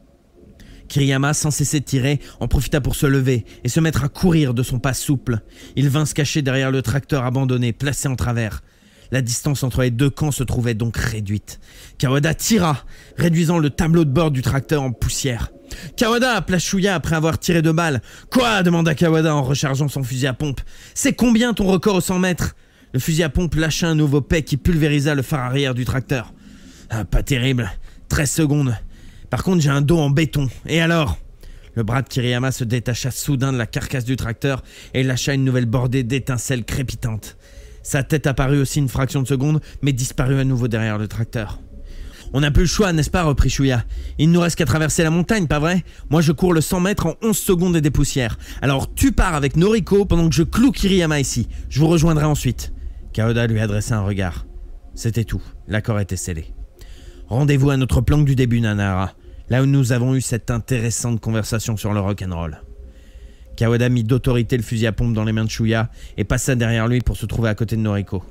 Kiriyama, sans cesser de tirer, en profita pour se lever et se mettre à courir de son pas souple. Il vint se cacher derrière le tracteur abandonné, placé en travers. La distance entre les deux camps se trouvait donc réduite. Kawada tira, réduisant le tableau de bord du tracteur en poussière. « Kawada » appela Shuya après avoir tiré deux balles. « Quoi » demanda Kawada en rechargeant son fusil à pompe. « C'est combien ton record au cent mètres ?» Le fusil à pompe lâcha un nouveau pet qui pulvérisa le phare arrière du tracteur. Ah, pas terrible. treize secondes. Par contre, j'ai un dos en béton. Et alors ? Le bras de Kiriyama se détacha soudain de la carcasse du tracteur et lâcha une nouvelle bordée d'étincelles crépitantes. Sa tête apparut aussi une fraction de seconde, mais disparut à nouveau derrière le tracteur. « On n'a plus le choix, n'est-ce pas ?» reprit Shuya. « Il ne nous reste qu'à traverser la montagne, pas vrai ? Moi, je cours le cent mètres en onze secondes et des poussières. Alors, tu pars avec Noriko pendant que je cloue Kiriyama ici. Je vous rejoindrai ensuite. » Kawada lui adressa un regard. C'était tout. L'accord était scellé. « Rendez-vous à notre planque du début, Nanahara, là où nous avons eu cette intéressante conversation sur le rock'n'roll. » Kawada mit d'autorité le fusil à pompe dans les mains de Shuya et passa derrière lui pour se trouver à côté de Noriko.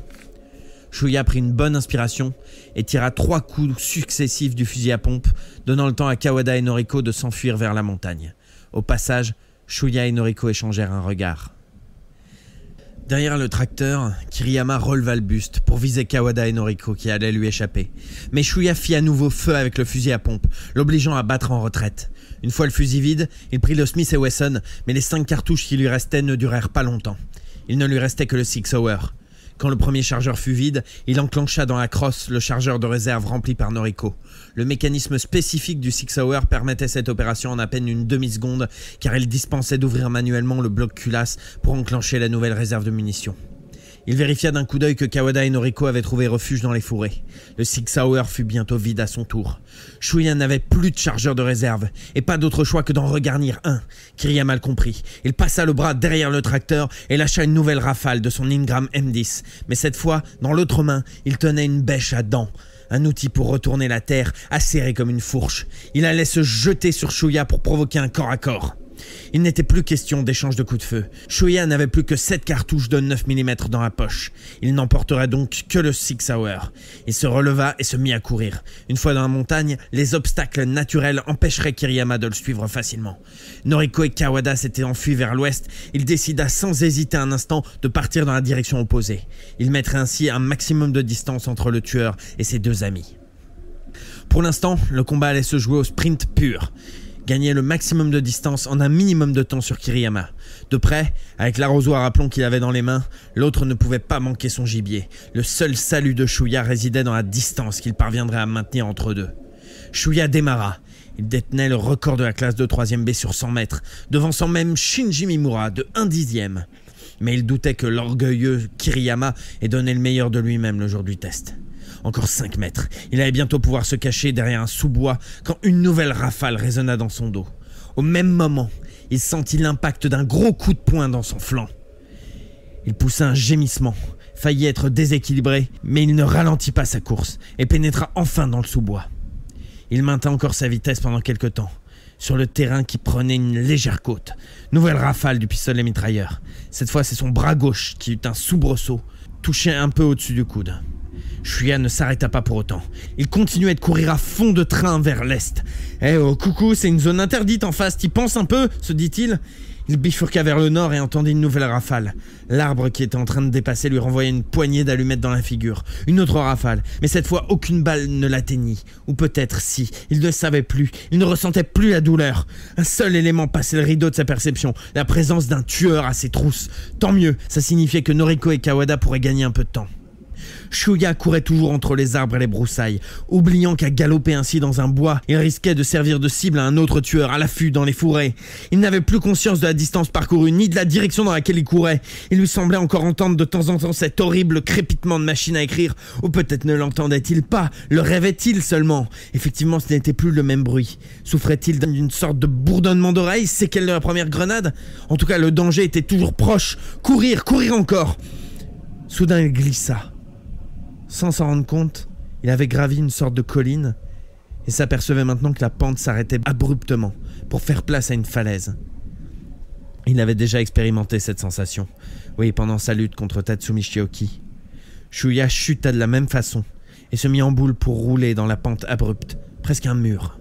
Shuya prit une bonne inspiration et tira trois coups successifs du fusil à pompe, donnant le temps à Kawada et Noriko de s'enfuir vers la montagne. Au passage, Shuya et Noriko échangèrent un regard. Derrière le tracteur, Kiriyama releva le buste pour viser Kawada et Noriko qui allaient lui échapper. Mais Shuya fit à nouveau feu avec le fusil à pompe, l'obligeant à battre en retraite. Une fois le fusil vide, il prit le Smith et Wesson, mais les cinq cartouches qui lui restaient ne durèrent pas longtemps. Il ne lui restait que le Six Hour. Quand le premier chargeur fut vide, il enclencha dans la crosse le chargeur de réserve rempli par Noriko. Le mécanisme spécifique du Six Hour permettait cette opération en à peine une demi-seconde, car il dispensait d'ouvrir manuellement le bloc culasse pour enclencher la nouvelle réserve de munitions. Il vérifia d'un coup d'œil que Kawada et Noriko avaient trouvé refuge dans les fourrés. Le Six Hour fut bientôt vide à son tour. Shuya n'avait plus de chargeur de réserve, et pas d'autre choix que d'en regarnir un. Kiriyama le comprit. Il passa le bras derrière le tracteur et lâcha une nouvelle rafale de son Ingram M dix. Mais cette fois, dans l'autre main, il tenait une bêche à dents. Un outil pour retourner la terre, acéré comme une fourche. Il allait se jeter sur Shuya pour provoquer un corps à corps. Il n'était plus question d'échange de coups de feu. Shuya n'avait plus que sept cartouches de neuf millimètres dans la poche. Il n'emporterait donc que le Six Hour. Il se releva et se mit à courir. Une fois dans la montagne, les obstacles naturels empêcheraient Kiriyama de le suivre facilement. Noriko et Kawada s'étaient enfuis vers l'ouest. Il décida sans hésiter un instant de partir dans la direction opposée. Il mettrait ainsi un maximum de distance entre le tueur et ses deux amis. Pour l'instant, le combat allait se jouer au sprint pur. Gagner le maximum de distance en un minimum de temps sur Kiriyama. De près, avec l'arrosoir à plomb qu'il avait dans les mains, l'autre ne pouvait pas manquer son gibier. Le seul salut de Shuya résidait dans la distance qu'il parviendrait à maintenir entre eux deux. Shuya démarra. Il détenait le record de la classe de troisième B sur cent mètres, devançant même Shinji Mimura de un dixième. Mais il doutait que l'orgueilleux Kiriyama ait donné le meilleur de lui-même le jour du test. Encore cinq mètres, il allait bientôt pouvoir se cacher derrière un sous-bois quand une nouvelle rafale résonna dans son dos. Au même moment, il sentit l'impact d'un gros coup de poing dans son flanc. Il poussa un gémissement, faillit être déséquilibré, mais il ne ralentit pas sa course et pénétra enfin dans le sous-bois. Il maintint encore sa vitesse pendant quelque temps, sur le terrain qui prenait une légère côte. Nouvelle rafale du pistolet mitrailleur. Cette fois, c'est son bras gauche qui eut un soubresaut, touché un peu au-dessus du coude. Shuya ne s'arrêta pas pour autant. Il continuait de courir à fond de train vers l'est. « Eh oh, coucou, c'est une zone interdite en face, t'y penses un peu ?» se dit-il. Il bifurqua vers le nord et entendit une nouvelle rafale. L'arbre qui était en train de dépasser lui renvoyait une poignée d'allumettes dans la figure. Une autre rafale, mais cette fois aucune balle ne l'atteignit. Ou peut-être si, il ne savait plus, il ne ressentait plus la douleur. Un seul élément passait le rideau de sa perception, la présence d'un tueur à ses trousses. Tant mieux, ça signifiait que Noriko et Kawada pourraient gagner un peu de temps. Shuya courait toujours entre les arbres et les broussailles, oubliant qu'à galoper ainsi dans un bois, il risquait de servir de cible à un autre tueur à l'affût dans les fourrés. Il n'avait plus conscience de la distance parcourue, ni de la direction dans laquelle il courait. Il lui semblait encore entendre de temps en temps cet horrible crépitement de machine à écrire, ou peut-être ne l'entendait-il pas, le rêvait-il seulement. Effectivement, ce n'était plus le même bruit. Souffrait-il d'une sorte de bourdonnement d'oreilles, séquelle de la première grenade? En tout cas, le danger était toujours proche. Courir, courir encore. Soudain, il glissa. Sans s'en rendre compte, il avait gravi une sorte de colline et s'apercevait maintenant que la pente s'arrêtait abruptement pour faire place à une falaise. Il avait déjà expérimenté cette sensation, oui, pendant sa lutte contre Tatsumi Shioki. Shuya chuta de la même façon et se mit en boule pour rouler dans la pente abrupte, presque un mur.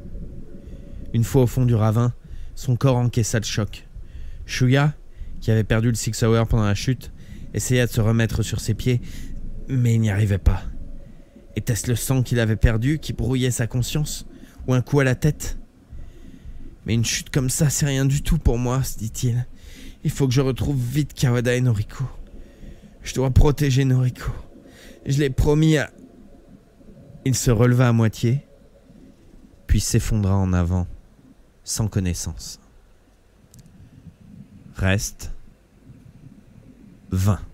Une fois au fond du ravin, son corps encaissa le choc. Shuya, qui avait perdu le Six Hour pendant la chute, essaya de se remettre sur ses pieds, mais il n'y arrivait pas. Était-ce le sang qu'il avait perdu qui brouillait sa conscience? Ou un coup à la tête? Mais une chute comme ça, c'est rien du tout pour moi, se dit-il. Il faut que je retrouve vite Kawada et Noriko. Je dois protéger Noriko. Je l'ai promis à... Il se releva à moitié, puis s'effondra en avant, sans connaissance. Reste vingt.